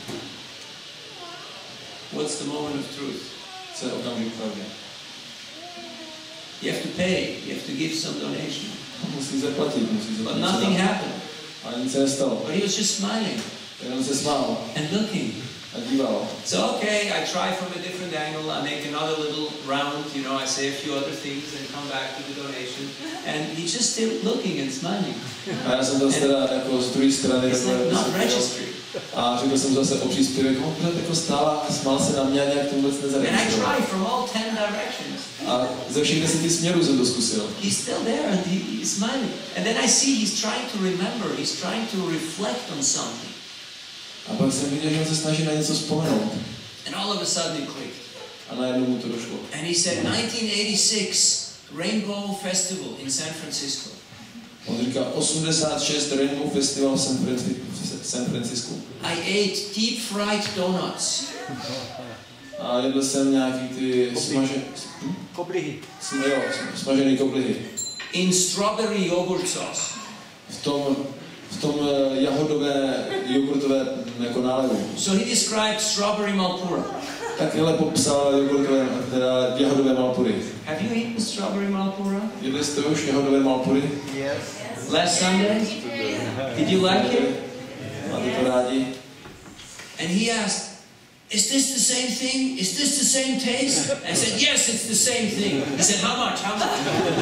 What's the moment of truth? Co je okamžik pravdy? You have to pay, you have to give some donation. Musí zaplatit, musí But zaplatit. nothing happened. Ale nic se nestalo. But he was just smiling Jenom se smál and looking. a díval. So okay, I try from a different angle, I make another little round, you know, I say a few other things and come back to the donation. And he's just still looking and smiling. A já jsem to teda jako z druhé strany It's like not registry. a řekl jsem zase o příspěvek, on pořád jako stál a smál se na mě a nějak to vůbec And I nezaregistroval. try from all ten directions. A ze všech deseti směrů jsem to zkusil. He's still there and he, he's smiling. And then I see he's trying to remember, he's trying to reflect on something. A pak jsem viděl, že on se snaží na něco vzpomenout. And all of a sudden it clicked. A najednou mu to došlo. And he said, nineteen eighty-six, Rainbow Festival in San Francisco. On říká osmdesát šest Rainbow Festival v San, Franci- v San Francisku. I ate deep fried donuts. A jedl jsem nějaký ty smaže, hm? Koblihy. Sm, jo, sm- smažený koblihy. In strawberry yogurt sauce. V tom, v tom eh, jahodové, jogurtové hm, jako nálevu. So he described strawberry malpura. Takhle popsal jogurtové, teda jahodové malpury. Have you eaten strawberry malpura? Jedli jste už jahodové malpury? Yes. Last Sunday? Did you like it? Máte to rádi? And he asked, is this the same thing? Is this the same taste? I said, yes, it's the same thing. He said, how much? How much?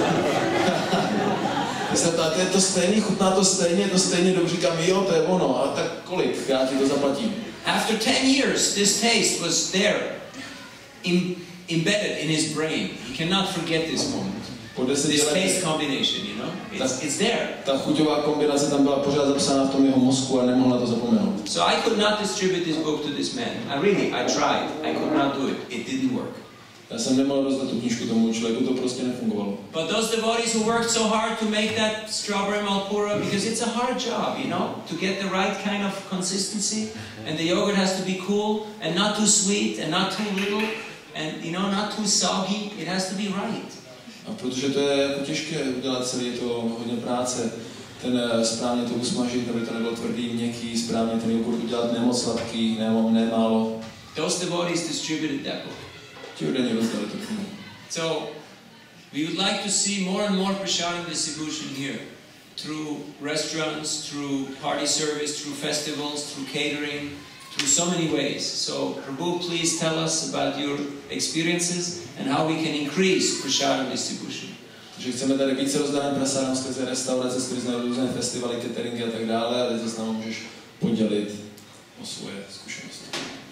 Já jsem ptal, je to stejný, chutná to stejně, je to stejně dobře, říkám, jo, to je ono, a tak kolik, já ti to zaplatím. After ten years, this taste was there, im- embedded in his brain. He cannot forget this moment. Po deseti This taste letech combination, you know? It's, it's there. ta chuťová kombinace tam byla pořád zapsána v tom jeho mozku a nemohl na to zapomenout. So I could not distribute this book to this man. I really, I tried. I could not do it. It didn't work. Já jsem nemohl rozdat tu knížku tomu člověku, to prostě nefungovalo. But those devotees who worked so hard to make that strawberry malpura, because it's a hard job, you know, to get the right kind of consistency, and the yogurt has to be cool, and not too sweet, and not too little, and, you know, not too soggy, it has to be right. A protože to je jako těžké udělat celý, je to hodně práce, ten eh, správně to usmažit, aby to nebylo tvrdý, měkký, správně ten jogurt udělat nemoc sladký, ne, ne málo. Those devotees distributed that book. Ti údajně rozdali tu knihu. So, we would like to see more and more prasadam distribution here, through restaurants, through party service, through festivals, through catering, through so many ways. So, Prabhu, please tell us about your experiences and how we can increase prasadam distribution. Takže chceme tady více rozdávat prasádam skrze restaurace, skrze různé festivaly, cateringy a tak dále, ale to s námi můžeš podělit. o svoje zkušenosti.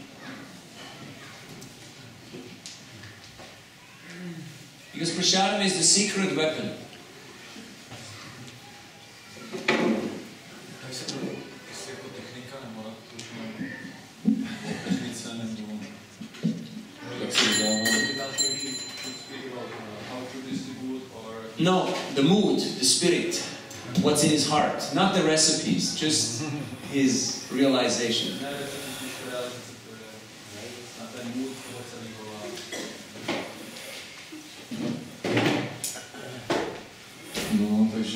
Because prasadam is the secret weapon. Takže to je jako technika, nebo to technice, nebo Jak se vzdává? No, the mood, the spirit, what's in his heart, not the recipes, just his realization. No, takže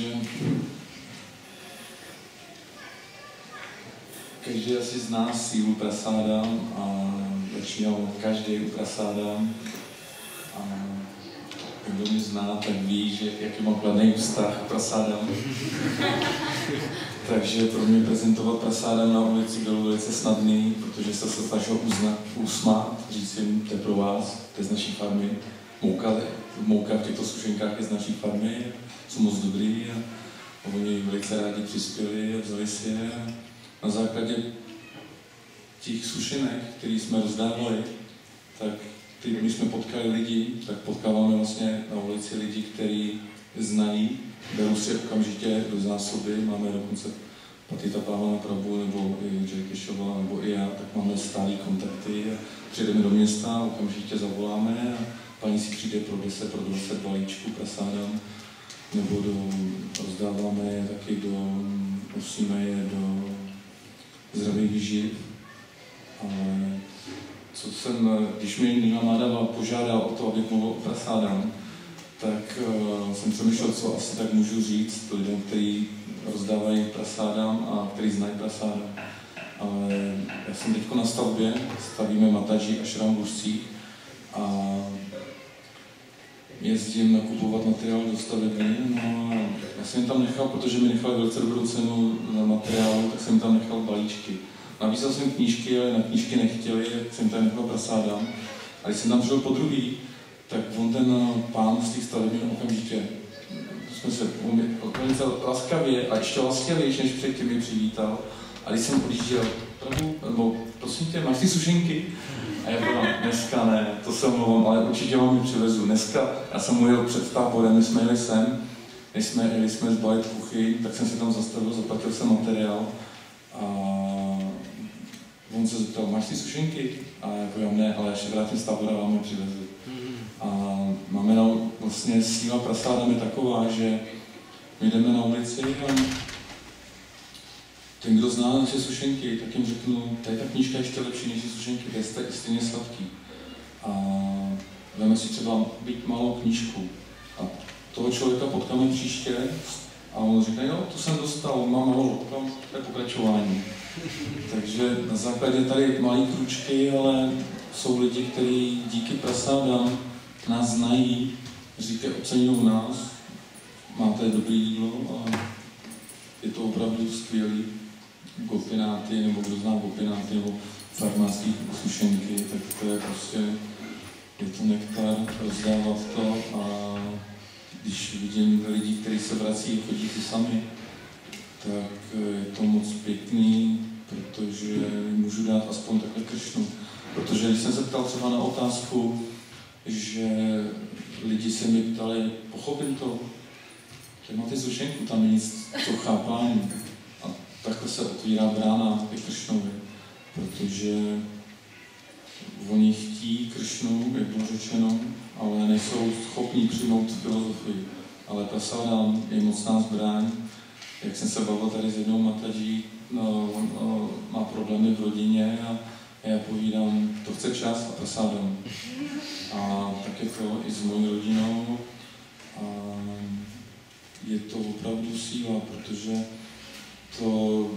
každý asi zná sílu prasádam a většinou každý u prasádam. A kdo mě zná, tak ví, že jaký mám kladný vztah k prasádam. Takže pro mě prezentovat prasádam na ulici bylo velice snadný, protože se se snažil uznat, usmát, říct jim, to je pro vás, to je z naší farmy. Mouka, mouka v těchto sušenkách je z naší farmy, jsou moc dobrý a oni velice rádi přispěli a vzali si je. Na základě těch sušenek, které jsme rozdávali, tak ty, když jsme potkali lidi, tak potkáváme vlastně na ulici lidi, kteří znají, berou si okamžitě do zásoby, máme dokonce Patita Pávana Prabhu nebo i Jay Keshava, nebo i já, tak máme stálý kontakty a přijdeme do města, okamžitě zavoláme a paní si přijde pro deset, pro dvacet balíčků prasádam, nebo do, rozdáváme je taky do, nosíme je do zdravých výživ. Ale co jsem, když mi Nina Madhava požádal o to, abych mluvil o prasádam, tak uh, jsem přemýšlel, co asi tak můžu říct lidem, kteří rozdávají prasádam a kteří znají prasádam. Ale já jsem teď na stavbě, stavíme Mataji ashram v Lužcích a jezdím nakupovat materiál do stavebny. No a já jsem jim tam nechal, protože mi nechali velice dobrou cenu na materiálu, tak jsem jim tam nechal balíčky. Nabízel jsem knížky, ale na knížky nechtěli, tak jsem tam nechal prasádam. A když jsem tam přišel po druhý, tak on ten pán z těch stavebny okamžitě, jsme se velice laskavě a ještě laskavější, než předtím mi přivítal. A když jsem odjížděl, Prabhu, nebo prosím tě, máš ty sušenky? A já říkám, dneska ne, to se omlouvám, ale určitě vám je přivezu. Dneska, já jsem mu jel před táborem, my jsme jeli sem, když jsme jeli jsme zbalit kuchyň, tak jsem si tam zastavil, zaplatil jsem materiál a on se zeptal, máš ty sušenky? A já říkám, ne, ale až vrátím z tábora, vám je přivezu. A máme na, vlastně síla prasádam je taková, že my jdeme na ulici a ten, kdo zná naše sušenky, tak jim řeknu, tady ta knížka je ještě lepší než sušenky, to je stejně sladký. A veme si třeba být malou knížku a toho člověka potkáme příště a on říká, jo, to jsem dostal, mám malou, tam to je pokračování. Takže na základě tady malé kručky, ale jsou lidi, kteří díky prasádam nás znají, říkají, oceňují nás, máte dobré jídlo a je to opravdu skvělý. Gopináty, nebo kdo zná gopináty, nebo farmářské sušenky, tak to je prostě, je to nektar, rozdávat to a když vidím lidi, kteří se vrací, chodí si sami, tak je to moc pěkný, protože můžu dát aspoň takhle Kršnu. Protože když jsem se ptal třeba na otázku, že lidi se mi ptali, pochopím to, že máte sušenku, tam je nic to chápání. A takhle se otvírá brána ke Kršnovi, protože oni chtí Kršnu, jak bylo řečeno, ale nejsou schopní přijmout filozofii. Ale prasádam je mocná zbraň. Jak jsem se bavil tady s jednou Mataji, no, on no, má problémy v rodině a já povídám, to chce čas a prasádam. A tak je to i s mojí rodinou. A je to opravdu síla, protože to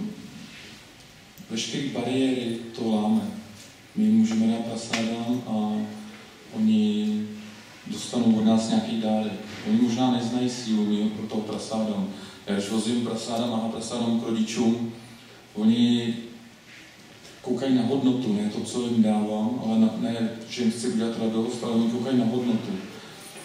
veškeré bariéry to láme. My můžeme dát prasádam a oni dostanou od nás nějaký dárek. Oni možná neznají sílu my pro toho prasádam. Já když vozím prasádam a prasádam k rodičům, oni koukají na hodnotu, ne to, co jim dávám, ale na, ne, že jim chci udělat radost, ale oni koukají na hodnotu.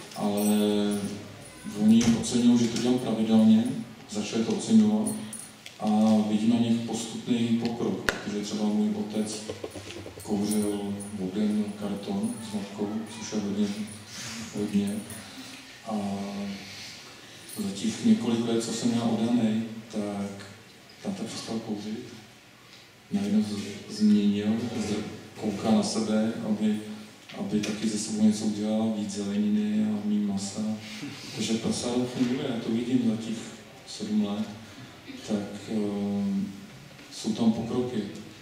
Ale oni oceňují, že to dělám pravidelně, začali to oceňovat a vidím na nich postupný pokrok, protože třeba můj otec kouřil objem karton s matkou, což je hodně, hodně. A za těch několik let, co jsem měl oddanej, tak táta přestal kouřit. Najednou změnil, kouká na sebe, aby, aby taky ze sebou něco udělal, víc zeleniny a méně masa. Takže prasáda funguje, já to vidím za těch sedm let. Tak um, jsou tam pokroky.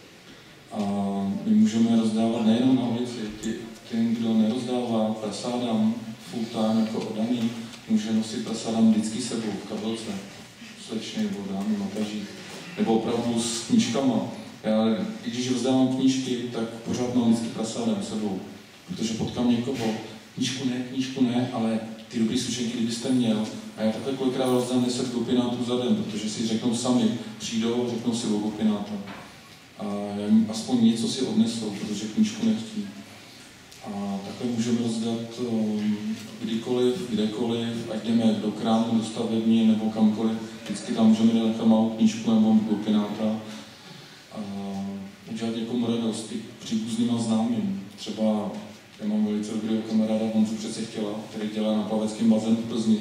A my můžeme rozdávat nejenom na ulici, Ty, ten, kdo nerozdává prasádám full time jako oddaný, může nosit prasádám vždycky sebou v kabelce, slečně nebo dámy na tažích, nebo opravdu s knížkama. Já, i když rozdávám knížky, tak pořád mám vždycky prasádám sebou, protože potkám někoho, knížku ne, knížku ne, ale ty dobrý sušenky, kdybyste měl, a já takhle kolikrát rozdám deset gopinátů za den, protože si řeknou sami, přijdou, řeknou si o gopináta. A já jim aspoň něco si odnesou, protože knížku nechtí. A takhle můžeme rozdat um, kdykoliv, kdekoliv, ať jdeme do krámu, do stavební nebo kamkoliv, vždycky tam můžeme nechat malou knížku nebo gopináta a udělat někomu radost i příbuzným a známým. Třeba já mám velice dobrého kamaráda Honzu Přecechtěla, který dělá na plaveckém bazénu v Plzni.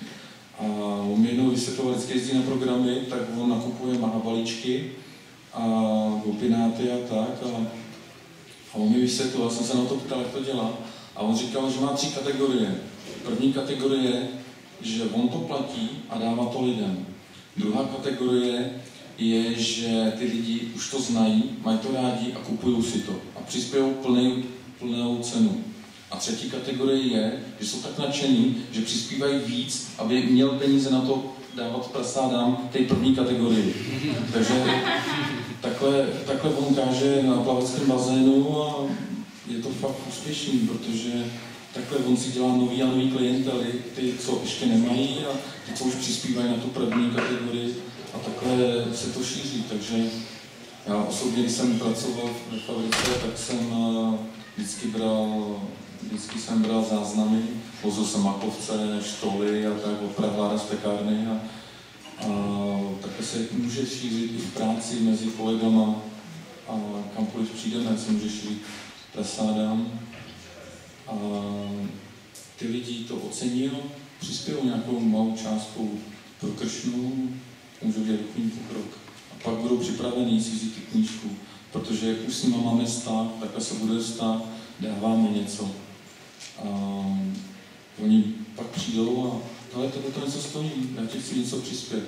A on mi jednou vysvětloval, vždycky jezdí na programy, tak on nakupuje mahabalíčky a gopináty a tak. A, a on mi vysvětloval, jsem se na to ptal, jak to dělá. A on říkal, že má tři kategorie. První kategorie je, že on to platí a dává to lidem. Druhá kategorie je, že ty lidi už to znají, mají to rádi a kupují si to. A přispějou plný, plnou cenu. A třetí kategorie je, že jsou tak nadšení, že přispívají víc, aby měl peníze na to dávat prasádám té první kategorii. Takže takhle, takhle on káže na plaveckém bazénu a je to fakt úspěšný, protože takhle on si dělá nový a nový klientely, ty, co ještě nemají a ty, co už přispívají na tu první kategorii a takhle se to šíří. Takže já osobně, když jsem pracoval ve fabrice, tak jsem vždycky bral Vždycky jsem bral záznamy, vozil jsem makovce, štoly a tak od prahlára z pekárny a, a takhle se může šířit i v práci mezi kolegama a kamkoliv přijdeme, se může šířit prasádám. A ty lidi to ocení, přispějou nějakou malou částkou pro kršnu, můžou dělat duchovní pokrok. A pak budou připravení si vzít knížku, protože už s nimi máme vztah, takhle se bude vztah, dáváme něco. A oni pak přijdou a ale tebe to něco stojí, já ti chci něco přispět.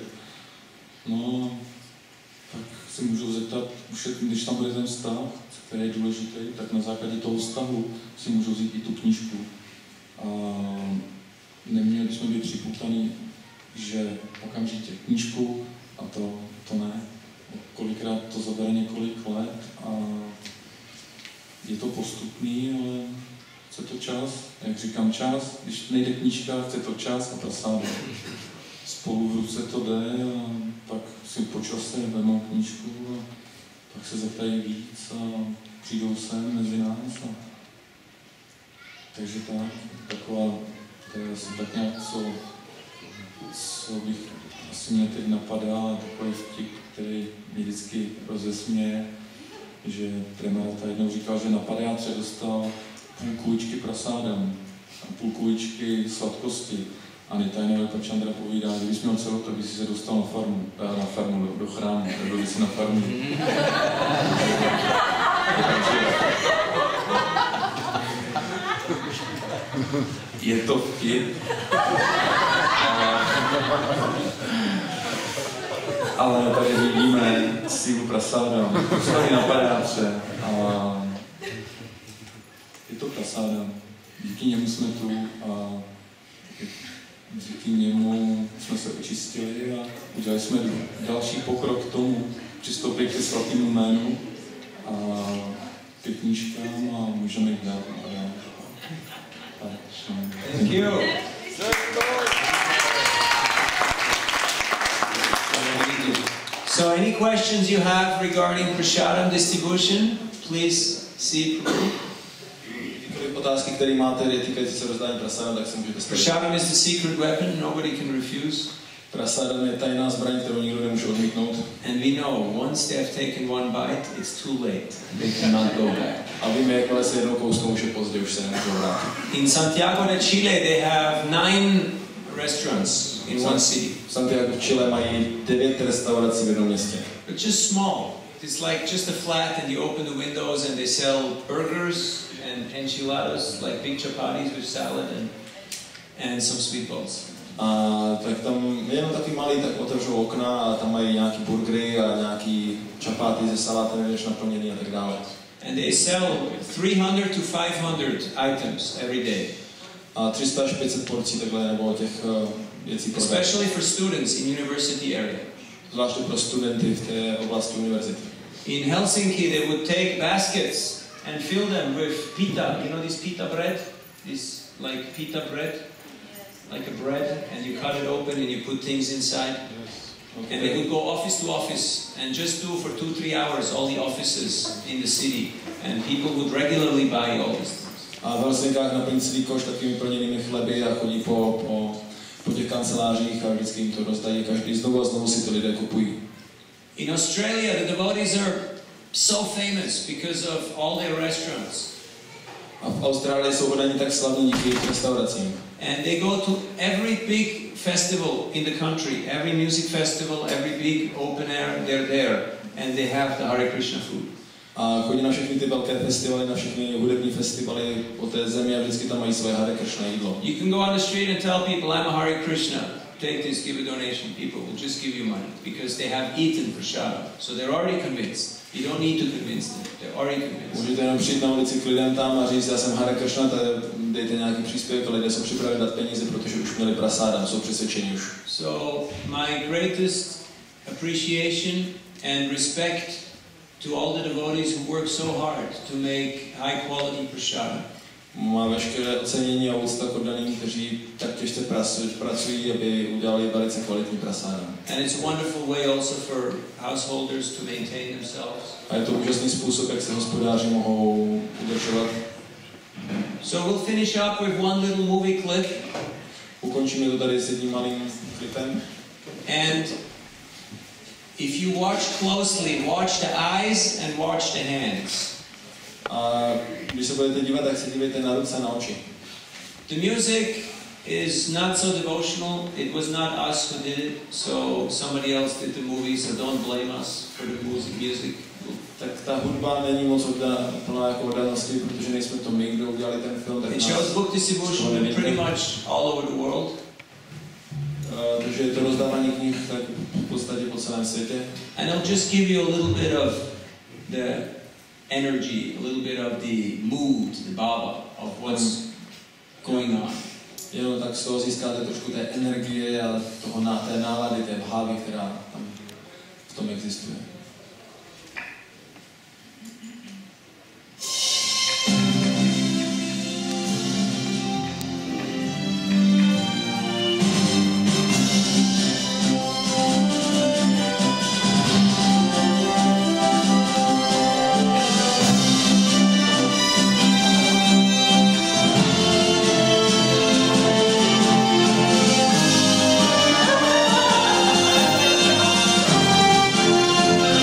No, tak se můžou zeptat, už je, když tam bude ten vztah, který je důležitý, tak na základě toho vztahu si můžou vzít i tu knížku. A neměli bychom být připoutaný, že okamžitě knížku a to, to ne. Kolikrát to zabere několik let a je to postupný, ale chce to čas, jak říkám čas, když nejde knížka, chce to čas a prasáda. Spolu v ruce to jde a pak si po čase vemou knížku a pak se zeptají víc a přijdou sem mezi nás. A... Takže tak, taková, to je asi tak nějak, co, co bych asi mě teď napadá, takový vtip, který mě vždycky rozesměje, že Tremarata jednou říkal, že na padiátře dostal půl kuličky prasádem a půl kuličky sladkosti. A Nitajnové Pačandra povídá, že kdybys měl celou, tak bys se dostal na farmu, na farmu, do, do chrámu, nebo bys na farmu. Je to vtip. Ale tady vidíme sílu prasáda. Postaví na padiátře. A je to prasáda. Díky němu jsme tu a díky němu jsme se očistili a udělali jsme další pokrok k tomu, přistoupili ke svatému jménu a ke knížkám a můžeme jich dát. Thank you. So any questions you have regarding prasadam distribution, please see. Otázky, které máte týkající se rozdání prasádam, tak se můžete stavit. Prasadam is the secret weapon, nobody can refuse. Prasádem je tajná zbraň, kterou nikdo nemůže odmítnout. And we know once they have taken one bite, it's too late. They cannot go back. A víme, jakmile se jednou kousnou, už je pozdě, už se nemůžou vrátit. In Santiago de Chile, they have nine restaurants in one city. V Santiago v Chile mají devět restaurací v jednom městě. But just small. It's like just a flat, and you open the windows, and they sell burgers and enchiladas, like big chapatis with salad and and some sweet balls. A tak tam jenom taky malý, tak otevřou okna a tam mají nějaký burgery a nějaký čapáty ze salátem, než naplněný a tak dále. And they sell three hundred to five hundred items every day. A tři sta až pět set porcí takhle nebo těch uh, věcí prodají. Especially for students in university area. Zvláště pro studenty v té oblasti univerzity. In Helsinki, they would take baskets and fill them with pita. You know this pita bread? This like pita bread, like a bread, and you cut it open and you put things inside. Okay. And they would go office to office and just do for two, three hours all the offices in the city, and people would regularly buy all these things. A v Helsinkách naplní celý koš takovými plněnými chleby a chodí po, po, po těch kancelářích a vždycky jim to rozdají. Každý znovu a znovu si to lidé kupují. In Australia, the devotees are so famous because of all their restaurants. A v Austrálii jsou oddaní tak slavní díky restauracím. And they go to every big festival in the country, every music festival, every big open air, they're there. And they have the Hare Krishna food. A chodí na všechny ty velké festivaly, na všechny hudební festivaly po té zemi a vždycky tam mají své Hare Krishna jídlo. You can go on the street and tell people, I'm a Hare Krishna. Take this, give a donation. People will just give you money because they have eaten prasada. So they're already convinced. You don't need to convince them. They're already convinced. Můžete jenom přijít na ulici k lidem tam a říct, já jsem Hare Krishna, tady dejte nějaký příspěvek a lidé jsou připraveni dát peníze, protože už měli prasáda, jsou přesvědčeni už. So my greatest appreciation and respect to all the devotees who work so hard to make high quality prasada. Má veškeré ocenění a úcta k oddaným, kteří tak těžce pracují, aby udělali velice kvalitní prasáda. And it's a wonderful way also for householders to maintain themselves. A je to úžasný způsob, jak se hospodáři mohou udržovat. So we'll finish up with one little movie clip. Ukončíme to tady s jedním malým klipem. And if you watch closely, watch the eyes and watch the hands. A když se budete dívat, tak se dívejte na ruce a na oči. The music is not so devotional. It was not us who did it, so somebody else did the movie, so don't blame us for the music. Tak ta hudba není moc oddaná, plná jako oddanosti, protože nejsme to my, kdo udělali ten film. Tak it shows book distribution pretty much all over the world. Uh, takže je to rozdávání knih tak v podstatě po celém světě. And I'll just give you a little bit of the energy, a little bit of the mood, the baba, of what's going on. Jenom tak z toho získáte trošku té energie a toho, té nálady, té bhávy, která tam v tom existuje. Thank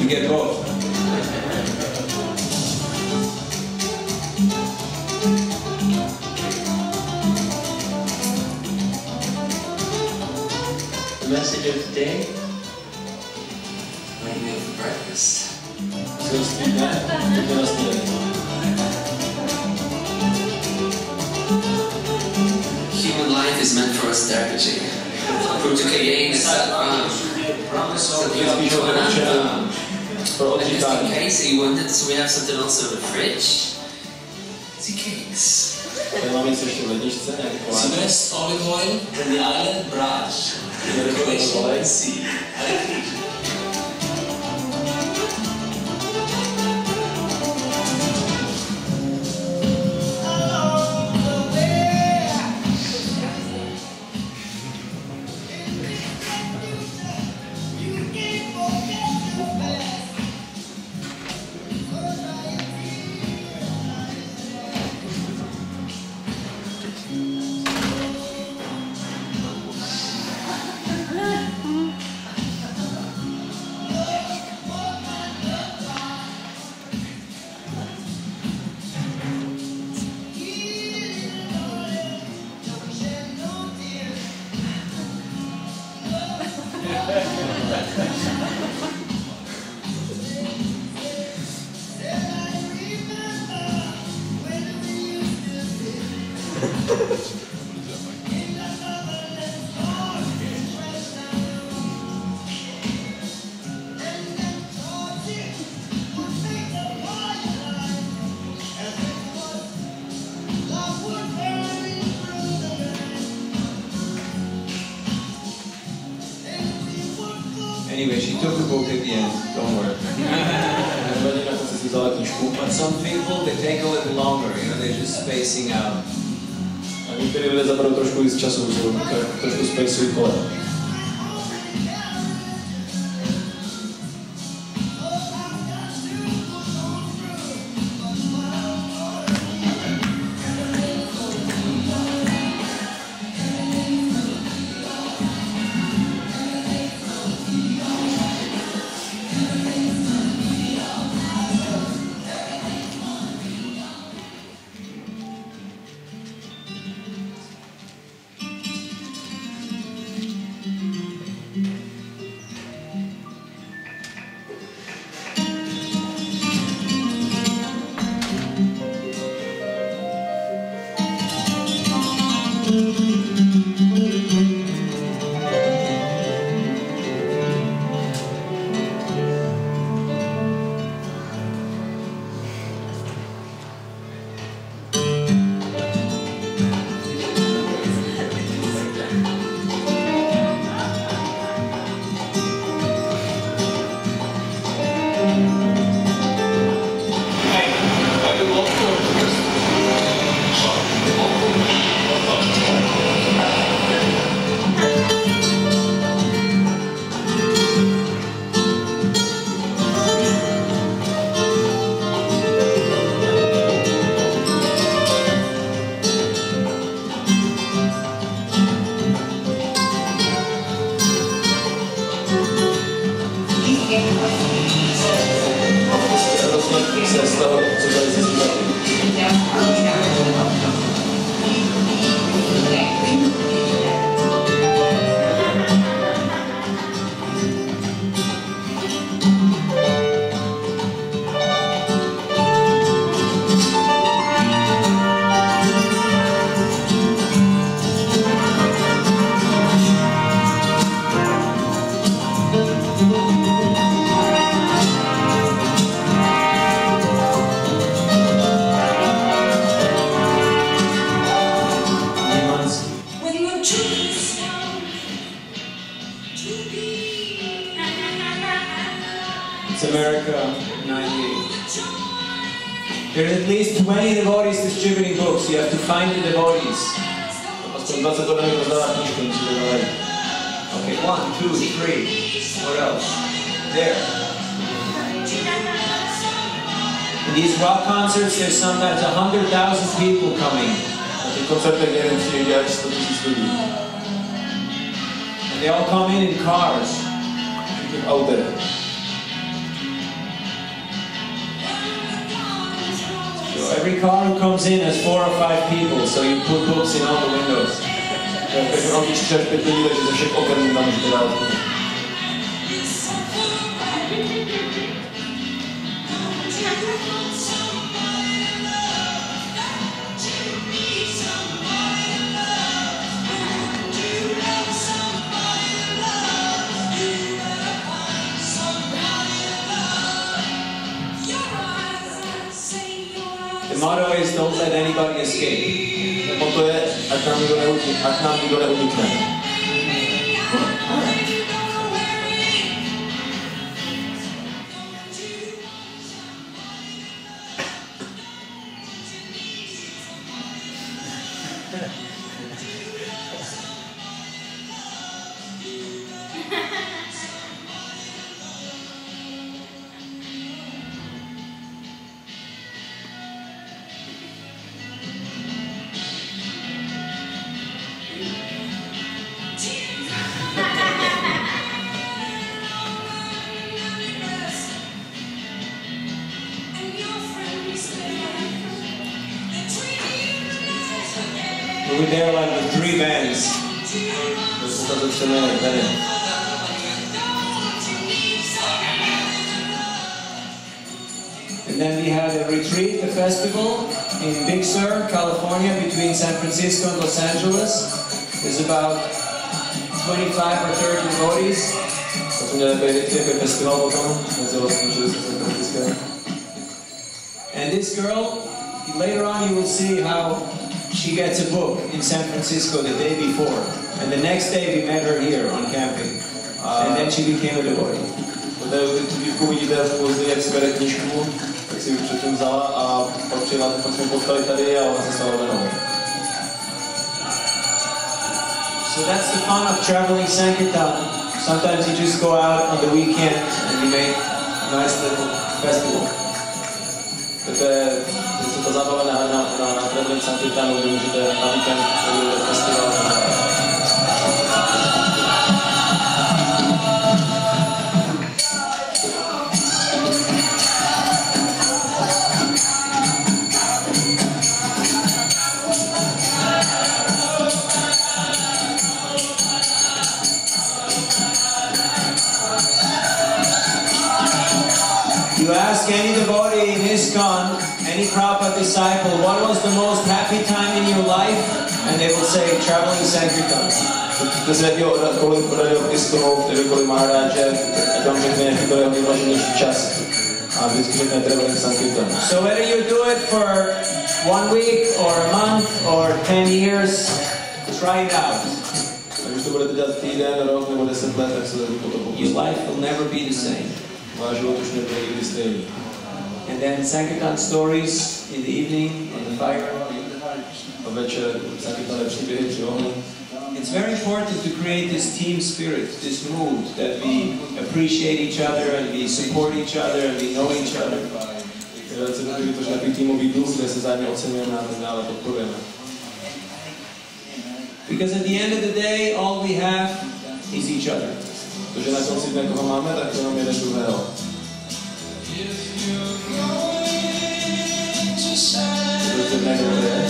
You get both. The message of today, what do you have for breakfast? Human life is meant for a strategy. Protože je So just in case he wanted, so we have something else in the fridge. See cakes. The best olive oil in the island Braj. Croatia Sea. Anyway, she took the book at the end, don't worry. But some people, they take a little longer, you know, they're just spacing out. A některé lidé zaberou trošku víc času, jsou trošku spaceují kolem. It's America, ninety-eight. There's at least twenty devotees distributing books. You have to find the devotees. Okay, one, two, three. What else? There. In these rock concerts, there's sometimes a hundred thousand people coming. And they all come in in cars. Every car who comes in has four or five people, so you put books in all the windows. Takže mám tři až pět lidí, takže ze všech oken tam můžete dát. The motto is don't let anybody escape. Motto je, ať nám nikdo neunikne. Ať nám nikdo neunikne. We were there like with three bands. And then we had a retreat, a festival in Big Sur, California, between San Francisco and Los Angeles. There's about twenty-five or thirty devotees. And this girl, later on you will see how she gets a book in San Francisco the day before. And the next day we met her here on camping. And then she became a devotee. Tu dívku vidíte později, jak si bere knížku, tak si ji předtím vzala a pak přijela, pak jsme potkali tady a ona se stala venou. So that's the fun of traveling Sankirtan. Sometimes you just go out on the weekend and you make a nice little festival. To je ta zábava na, na, na, na traveling Sankirtanu, kde můžete na víkend udělat festival. You ask any devotee in ISKCON, any Prabhupada disciple, what was the most happy time in your life? And they will say, traveling Sankirtan. To se jakéhokoliv poradil ISKCONu, kterýkoliv Maharáže, a tam řekne, jaký byl jeho nejvlaženější čas. A vždycky řekne traveling Sankirtan. So whether you do it for one week, or a month, or ten years, try it out. Takže to budete dělat týden, rok nebo deset let, tak se to pokusí. Your life will never be the same. Váš život už nebude nikdy stejný. And then Sankirtan stories in the evening, on the fire. A večer Sankirtan příběhy při ohni. It's very important to create this team spirit, this mood that we appreciate each other and we support each other and we know each other. Je velice důležité vytvořit takový týmový duch, kde se zájemně oceňujeme a tak dále podporujeme. Because at the end of the day, all we have is each other. Protože na konci dne, koho máme, tak to jenom jeden druhého. Protože dne, kdo je.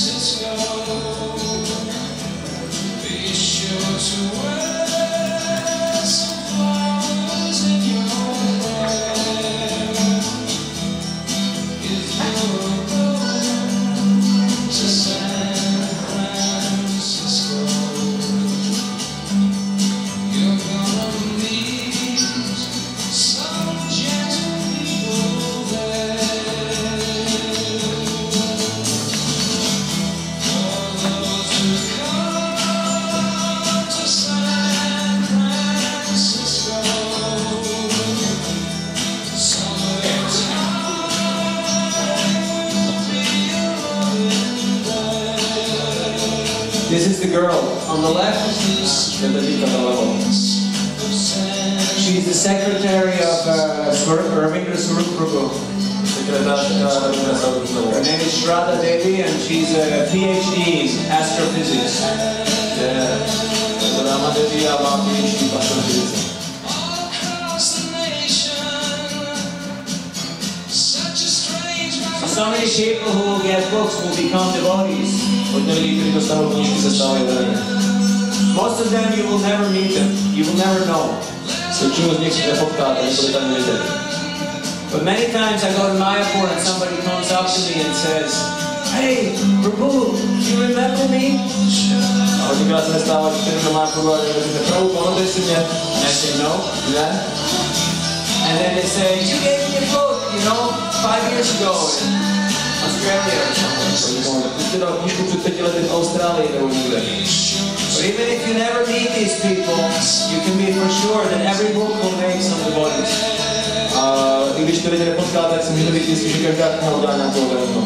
This is the girl on the left. She's the secretary of uh, Ravindra Swarup Prabhu. Her name is Shraddha Devi and she's a PhD in astrophysics. so many people who will get books will become devotees. Hodně lidí, kteří dostanou knížky, se stávají verní. Most of them you will never meet them. You will never know. S většinou z nich nepotkáte, nebudete tam vidět. But many times I go to Mayapur and somebody comes up to me and says, "Hey, Prabhu, do you remember me?" A hodněkrát se nestává, že ten má Mayapuru a řekne, Prabhu, pamatuješ si mě? And I say, "No." Ne? And then they say, "You gave me a book, you know, five years ago in Australia or something." Ty jsi dal knížku před pěti lety v Austrálii nebo někde. But even if you never meet these people, you can be for sure that every book will make some devotees. A i když ty lidi nepotkáte, tak si můžete být jistý, že každá kniha udá nějakou vernou.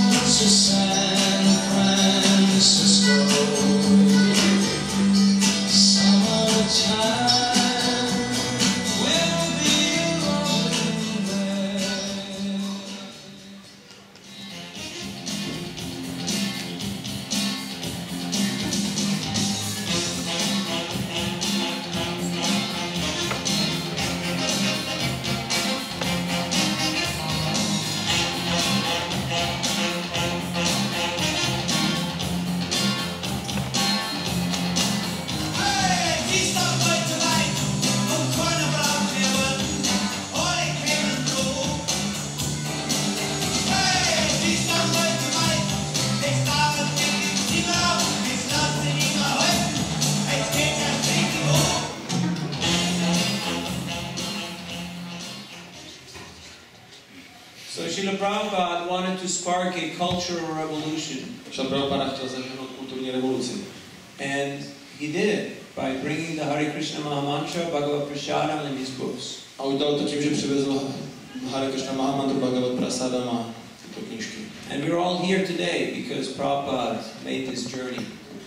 So Srila Prabhupada wanted to spark a cultural revolution. Šla Prabhupada chtěl zaženout kulturní revoluci. And he did it by bringing the Hare Krishna Mahamantra, Bhagavad Prasadam in his books. A udělal to tím, že přivezl Hare Krishna Mahamantru Bhagavad Prasadam a tyto knížky. And we're all here today because Prabhupada made this journey.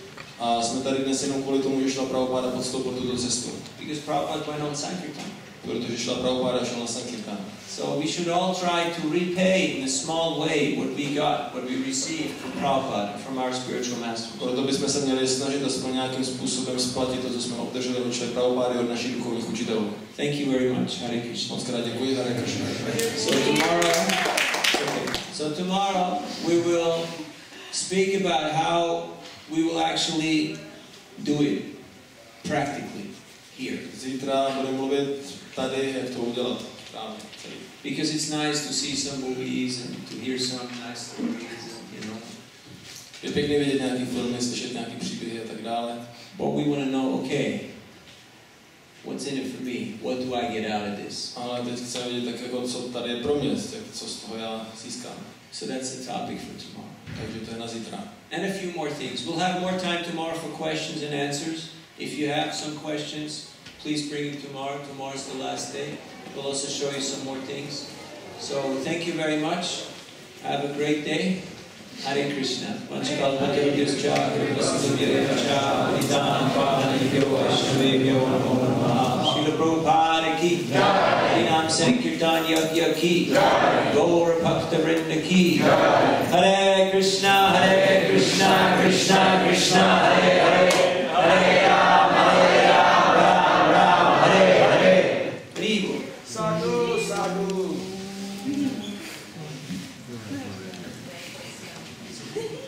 A jsme tady dnes jenom kvůli tomu, že šla Prabhupada podstoupil tuto cestu. Because Prabhupada went on Sankirtan. Protože šla Prabhupada a šel na Sankirtan. So we should all try to repay in a small way what we got, what we received from Prabhupada, from our spiritual master. Proto bychom se měli snažit aspoň nějakým způsobem splatit to, co jsme obdrželi od Šry Prabhupády, od našich duchovních učitelů. Thank you very much. Hare Krishna. Moc krát děkuji, Hare Krishna. So tomorrow, okay. So tomorrow we will speak about how we will actually do it practically here. Zítra budeme mluvit tady, jak to udělat právě. Because it's nice to see some movies and to hear some nice stories, and, you know. Je pěkný vidět nějaký filmy, slyšet nějaký příběhy a tak dále. But we want to know, okay, what's in it for me? What do I get out of this? Ale teď chceme vidět tak jako, co tady je pro mě, co z toho já získám. So that's the topic for tomorrow. Takže to je na zítra. And a few more things. We'll have more time tomorrow for questions and answers. If you have some questions, please bring them tomorrow. Tomorrow's the last day. We'll also show you some more things. So thank you very much. Have a great day. Hare Krishna. Srila Prabhupada ki. Harinam Sankirtan Yagya ki. Gaur Bhakta Vrinda ki. Hare Krishna, Hare Krishna, Krishna Krishna, Hare Hare. Hare Ram, Hare Ram, Ram Ram, Hare Hare. Hare. Sadhu, sadhu.